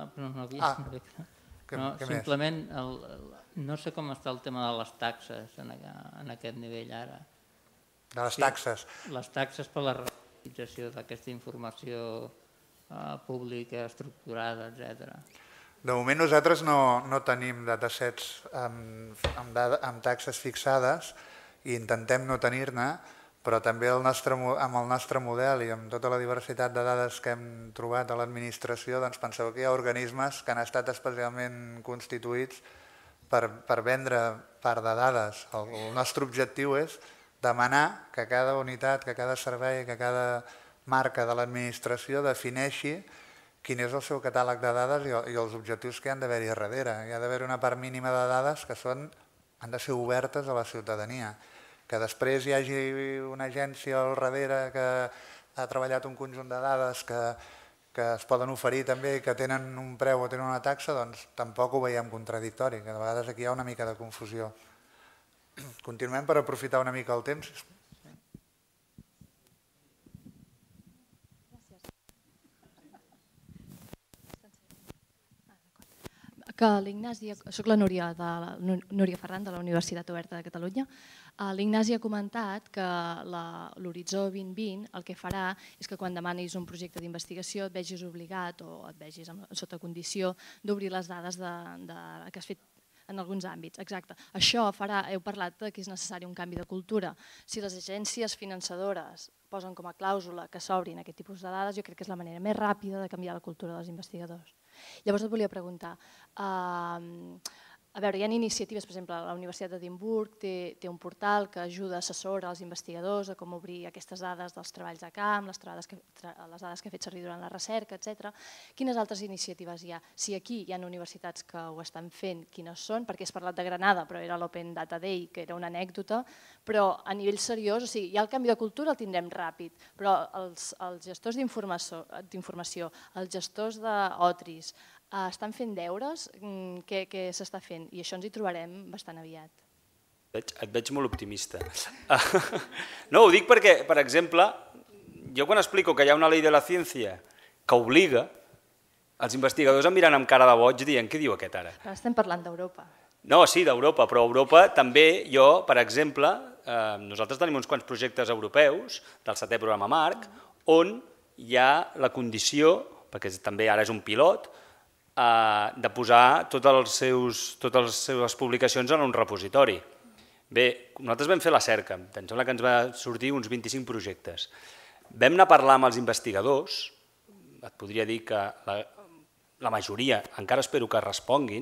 Simplement, no sé com està el tema de les taxes en aquest nivell ara. De les taxes? Les taxes per la realització d'aquesta informació pública, estructurada, etc. De moment nosaltres no tenim datasets amb taxes fixades i intentem no tenir-ne, però també amb el nostre model i amb tota la diversitat de dades que hem trobat a l'administració, doncs penseu que hi ha organismes que han estat especialment constituïts per vendre part de dades. El nostre objectiu és demanar que cada unitat, que cada servei, que cada marca de l'administració defineixi quin és el seu catàleg de dades i els objectius que han d'haver-hi a darrere. Hi ha d'haver una part mínima de dades que han de ser obertes a la ciutadania. Que després hi hagi una agència al darrere que ha treballat un conjunt de dades que es poden oferir també i que tenen un preu o tenen una taxa, doncs tampoc ho veiem contradictori, que de vegades aquí hi ha una mica de confusió. Continuem per aprofitar una mica el temps. Soc la Núria Ferran de la Universitat Oberta de Catalunya. L'Ignasi ha comentat que l'Horitzó 2020 el que farà és que quan demanis un projecte d'investigació et vegis obligat o et vegis sota condició d'obrir les dades que has fet en alguns àmbits. Exacte. Això farà, heu parlat que és necessari un canvi de cultura. Si les agències finançadores posen com a clàusula que s'obrin aquest tipus de dades, jo crec que és la manera més ràpida de canviar la cultura dels investigadors. Llavors et volia preguntar, a veure, hi ha iniciatives, per exemple, la Universitat d'Edimburg té un portal que ajuda a assessora als investigadors a com obrir aquestes dades dels treballs de camp, les dades que ha fet servir durant la recerca, etc. Quines altres iniciatives hi ha? Si aquí hi ha universitats que ho estan fent, quines són? Perquè has parlat de Granada, però era l'Open Data Day, que era una anècdota, però a nivell seriós, o sigui, ja el canvi de cultura el tindrem ràpid, però els gestors d'informació, els gestors d'OTRIs, estan fent deures? Què s'està fent? I això ens hi trobarem bastant aviat. Et veig molt optimista. No, ho dic perquè, per exemple, jo quan explico que hi ha una llei de la ciència que obliga, els investigadors em miren amb cara de boig dient què diu aquest ara? Però estem parlant d'Europa. No, sí, d'Europa, però a Europa també jo, per exemple, nosaltres tenim uns quants projectes europeus del 7è programa Marc on hi ha la condició, perquè també ara és un pilot, de posar totes les seves publicacions en un repositori. Bé, nosaltres vam fer la cerca, em sembla que ens va sortir uns 25 projectes. Vam anar a parlar amb els investigadors, et podria dir que la majoria, encara espero que responguin,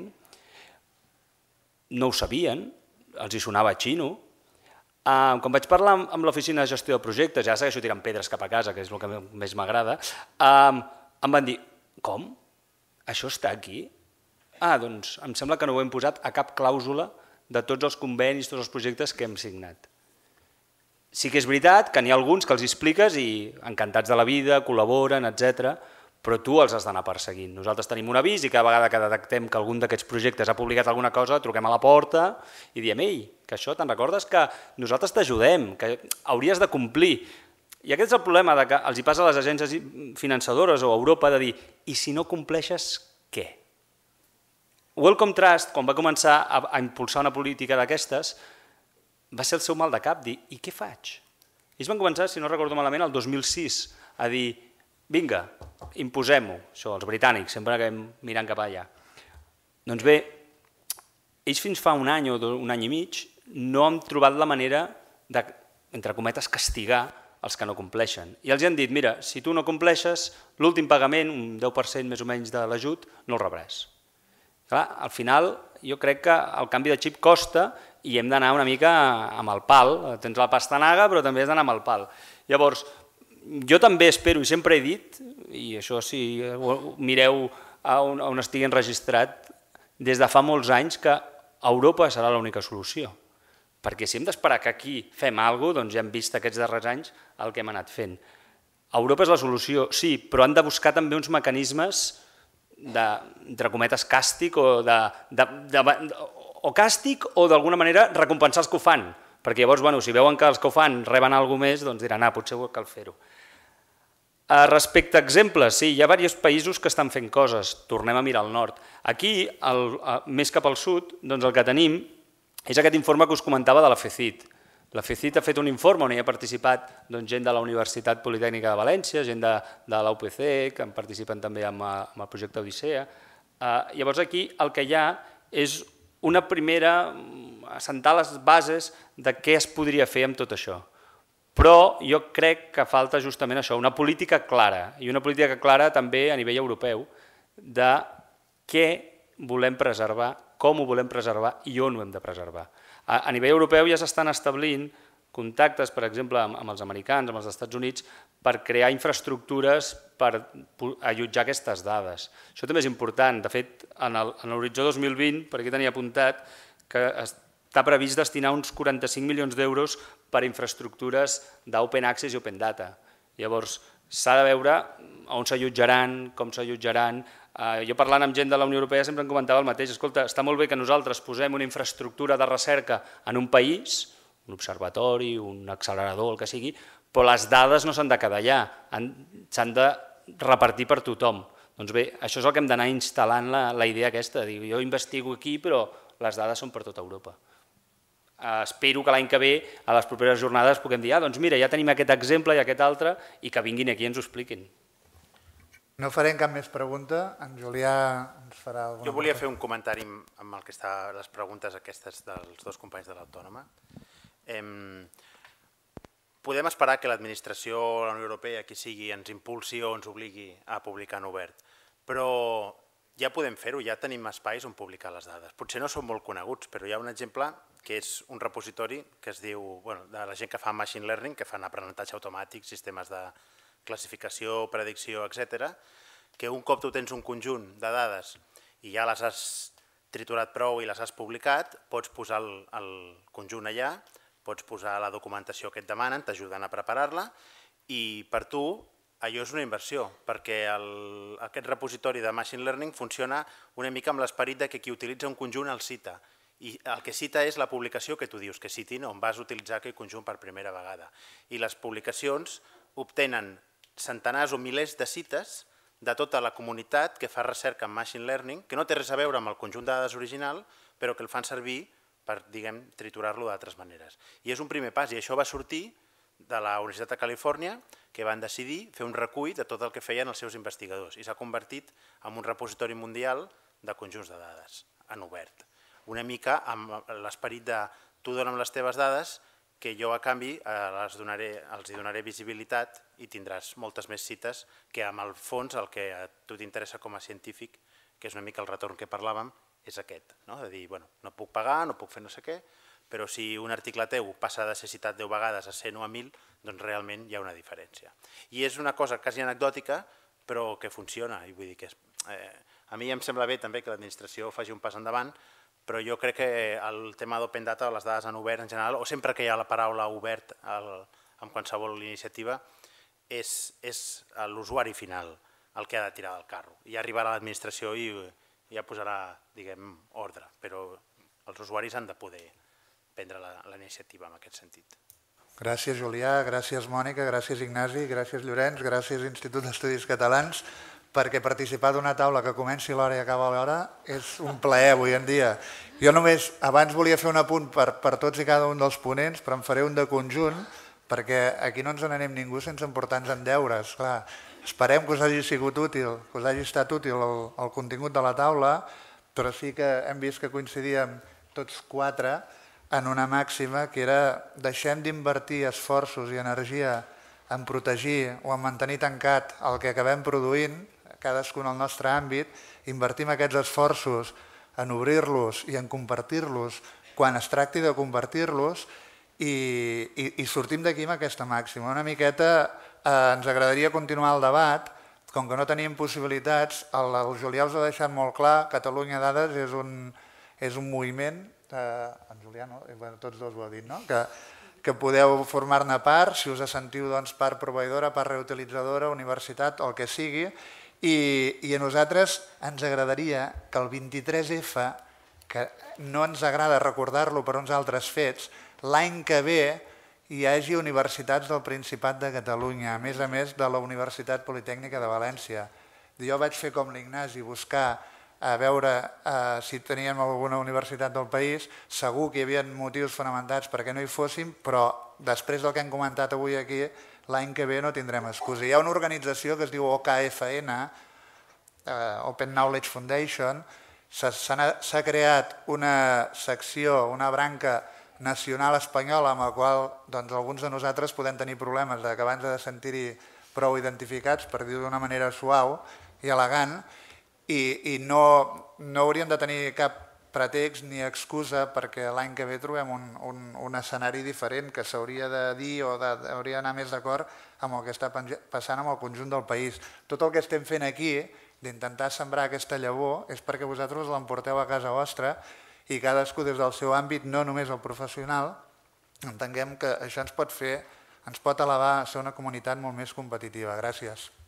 no ho sabien, els hi sonava xino. Quan vaig parlar amb l'oficina de gestió de projectes, ja segueixo tirant pedres cap a casa, que és el que més m'agrada, em van dir, com? Això està aquí? Doncs em sembla que no ho hem posat a cap clàusula de tots els convenis, tots els projectes que hem signat. Sí que és veritat que n'hi ha alguns que els expliques i encantats de la vida, col·laboren, etc. Però tu els has d'anar perseguint. Nosaltres tenim un avís i cada vegada que detectem que algun d'aquests projectes ha publicat alguna cosa, truquem a la porta i diem, ei, que això te'n recordes que nosaltres t'ajudem, que hauries de complir. I aquest és el problema que els hi passa a les agències finançadores o a Europa de dir i si no compleixes, què? Wellcome Trust, quan va començar a impulsar una política d'aquestes, va ser el seu mal de cap, dir i què faig? Ells van començar, si no recordo malament, el 2006 a dir vinga, imposem-ho, això, els britànics, sempre que mirant cap allà. Doncs bé, ells fins fa un any o un any i mig no han trobat la manera de, entre cometes, castigar els que no compleixen. I els han dit, mira, si tu no compleixes, l'últim pagament, un 10% més o menys de l'ajut, no el rebràs. Clar, al final, jo crec que el canvi de xip costa i hem d'anar una mica amb el pal. Tens la pastanaga, però també has d'anar amb el pal. Llavors, jo també espero, i sempre he dit, i això si mireu on estigui enregistrat, des de fa molts anys que Europa serà l'única solució. Perquè si hem d'esperar que aquí fem alguna cosa, doncs ja hem vist aquests darrers anys el que hem anat fent. Europa és la solució, sí, però han de buscar també uns mecanismes entre cometes càstig o càstig o d'alguna manera recompensar els que ho fan, perquè llavors, si veuen que els que ho fan reben alguna més, doncs diran, potser cal fer-ho. Respecte a exemples, sí, hi ha diversos països que estan fent coses, tornem a mirar al nord. Aquí, més cap al sud, doncs el que tenim és aquest informe que us comentava de la FECIT. La FECIT ha fet un informe on hi ha participat gent de la Universitat Politècnica de València, gent de la UPC, que en participen també amb el projecte Odissea. Llavors aquí el que hi ha és una primera, assentar les bases de què es podria fer amb tot això. Però jo crec que falta justament això, una política clara, i una política clara també a nivell europeu, de què volem preservar, com ho volem preservar i on ho hem de preservar. A nivell europeu ja s'estan establint contactes, per exemple, amb els americans, amb els Estats Units, per crear infraestructures per allotjar aquestes dades. Això també és important. De fet, en l'horitzó 2020, per aquí tenia apuntat, que està previst destinar uns 45 milions d'euros per a infraestructures d'open access i open data. Llavors, s'ha de veure on s'allotjaran, com s'allotjaran. Jo parlant amb gent de la Unió Europea sempre em comentava el mateix. Escolta, està molt bé que nosaltres posem una infraestructura de recerca en un país, un observatori, un accelerador, el que sigui, però les dades no s'han de quedar allà, s'han de repartir per tothom. Doncs bé, això és el que hem d'anar instal·lant la idea aquesta, de dir, jo investigo aquí però les dades són per tota Europa. Espero que l'any que ve, a les properes jornades, puguem dir, doncs mira, ja tenim aquest exemple i aquest altre, i que vinguin aquí i ens ho expliquin. No farem cap més pregunta. En Julià ens farà alguna cosa. Jo volia fer un comentari amb el que està les preguntes aquestes dels dos companys de l'Autònoma. Podem esperar que l'administració o la Unió Europea, qui sigui, ens impulsi o ens obligui a publicar en obert, però ja podem fer-ho, ja tenim espais on publicar les dades. Potser no són molt coneguts, però hi ha un exemple que és un repositori que es diu, de la gent que fa machine learning, que fan aprenentatge automàtic, sistemes de classificació, predicció, etc., que un cop tu tens un conjunt de dades i ja les has triturat prou i les has publicat, pots posar el conjunt allà, pots posar la documentació que et demanen, t'ajuden a preparar-la, i per tu allò és una inversió, perquè aquest repositori de machine learning funciona una mica amb l'esperit que qui utilitza un conjunt el cita, i el que cita és la publicació que tu dius que citin on vas utilitzar aquell conjunt per primera vegada. I les publicacions obtenen centenars o milers de cites de tota la comunitat que fa recerca en machine learning, que no té res a veure amb el conjunt de dades original, però que el fan servir per, diguem, triturar-lo d'altres maneres. I és un primer pas, i això va sortir de la Universitat de Califòrnia, que van decidir fer un recull de tot el que feien els seus investigadors, i s'ha convertit en un repositori mundial de conjunts de dades, en obert. Una mica amb l'esperit de tu dona'm les teves dades, que jo a canvi els donaré visibilitat i tindràs moltes més cites que amb el fons el que a tu t'interessa com a científic, que és una mica el retorn que parlàvem, és aquest, de dir, no puc pagar, no puc fer no sé què, però si un article teu passa de ser citat 10 vegades a 100 o a 1.000, doncs realment hi ha una diferència. I és una cosa quasi anecdòtica, però que funciona. I vull dir que a mi em sembla bé també que l'administració faci un pas endavant, però jo crec que el tema d'open data o les dades en obert en general, o sempre que hi ha la paraula obert en qualsevol iniciativa, és l'usuari final el que ha de tirar del carro. I arribarà a l'administració i ja posarà, diguem, ordre, però els usuaris han de poder prendre la iniciativa en aquest sentit. Gràcies, Julià, gràcies, Mònica, gràcies, Ignasi, gràcies, Llorenç, gràcies, Institut d'Estudis Catalans, perquè participar d'una taula que comenci l'hora i acaba l'hora és un plaer avui en dia. Jo només abans volia fer un apunt per tots i cada un dels ponents, però en faré un de conjunt, perquè aquí no ens n'anem ningú sense emportar-nos en deures. Clar, esperem que us hagi sigut útil, que us hagi estat útil el contingut de la taula, però sí que hem vist que coincidíem tots quatre en una màxima que era deixem d'invertir esforços i energia en protegir o en mantenir tancat el que acabem produint, cadascun al nostre àmbit, invertim aquests esforços en obrir-los i en compartir-los quan es tracti de compartir-los i sortim d'aquí amb aquesta màxima. Una miqueta ens agradaria continuar el debat, com que no tenim possibilitats, el Julià us ha deixat molt clar, Catalunya Dades és un moviment, en Julià no, tots dos ho heu dit, no? Que podeu formar-ne part, si us sentiu part proveïdora, part reutilitzadora, universitat, el que sigui, i a nosaltres ens agradaria que el 23F, que no ens agrada recordar-lo per uns altres fets, l'any que ve hi hagi universitats del Principat de Catalunya, a més de la Universitat Politècnica de València. Jo vaig fer com l'Ignasi, buscar a veure si teníem alguna universitat del país, segur que hi havia motius fonamentats perquè no hi fóssim, però després del que hem comentat avui aquí, l'any que ve no tindrem excusa. Hi ha una organització que es diu OKFN, Open Knowledge Foundation, s'ha creat una secció, una branca nacional espanyola amb la qual alguns de nosaltres podem tenir problemes que abans de sentir-hi prou identificats, per dir-ho d'una manera suau i elegant, i no hauríem de tenir cap pretext ni excusa perquè l'any que ve trobem un escenari diferent que s'hauria de dir o hauria d'anar més d'acord amb el que està passant amb el conjunt del país. Tot el que estem fent aquí, d'intentar sembrar aquesta llavor, és perquè vosaltres l'emporteu a casa vostra i cadascú des del seu àmbit, no només el professional, entenguem que això ens pot elevar a ser una comunitat molt més competitiva. Gràcies.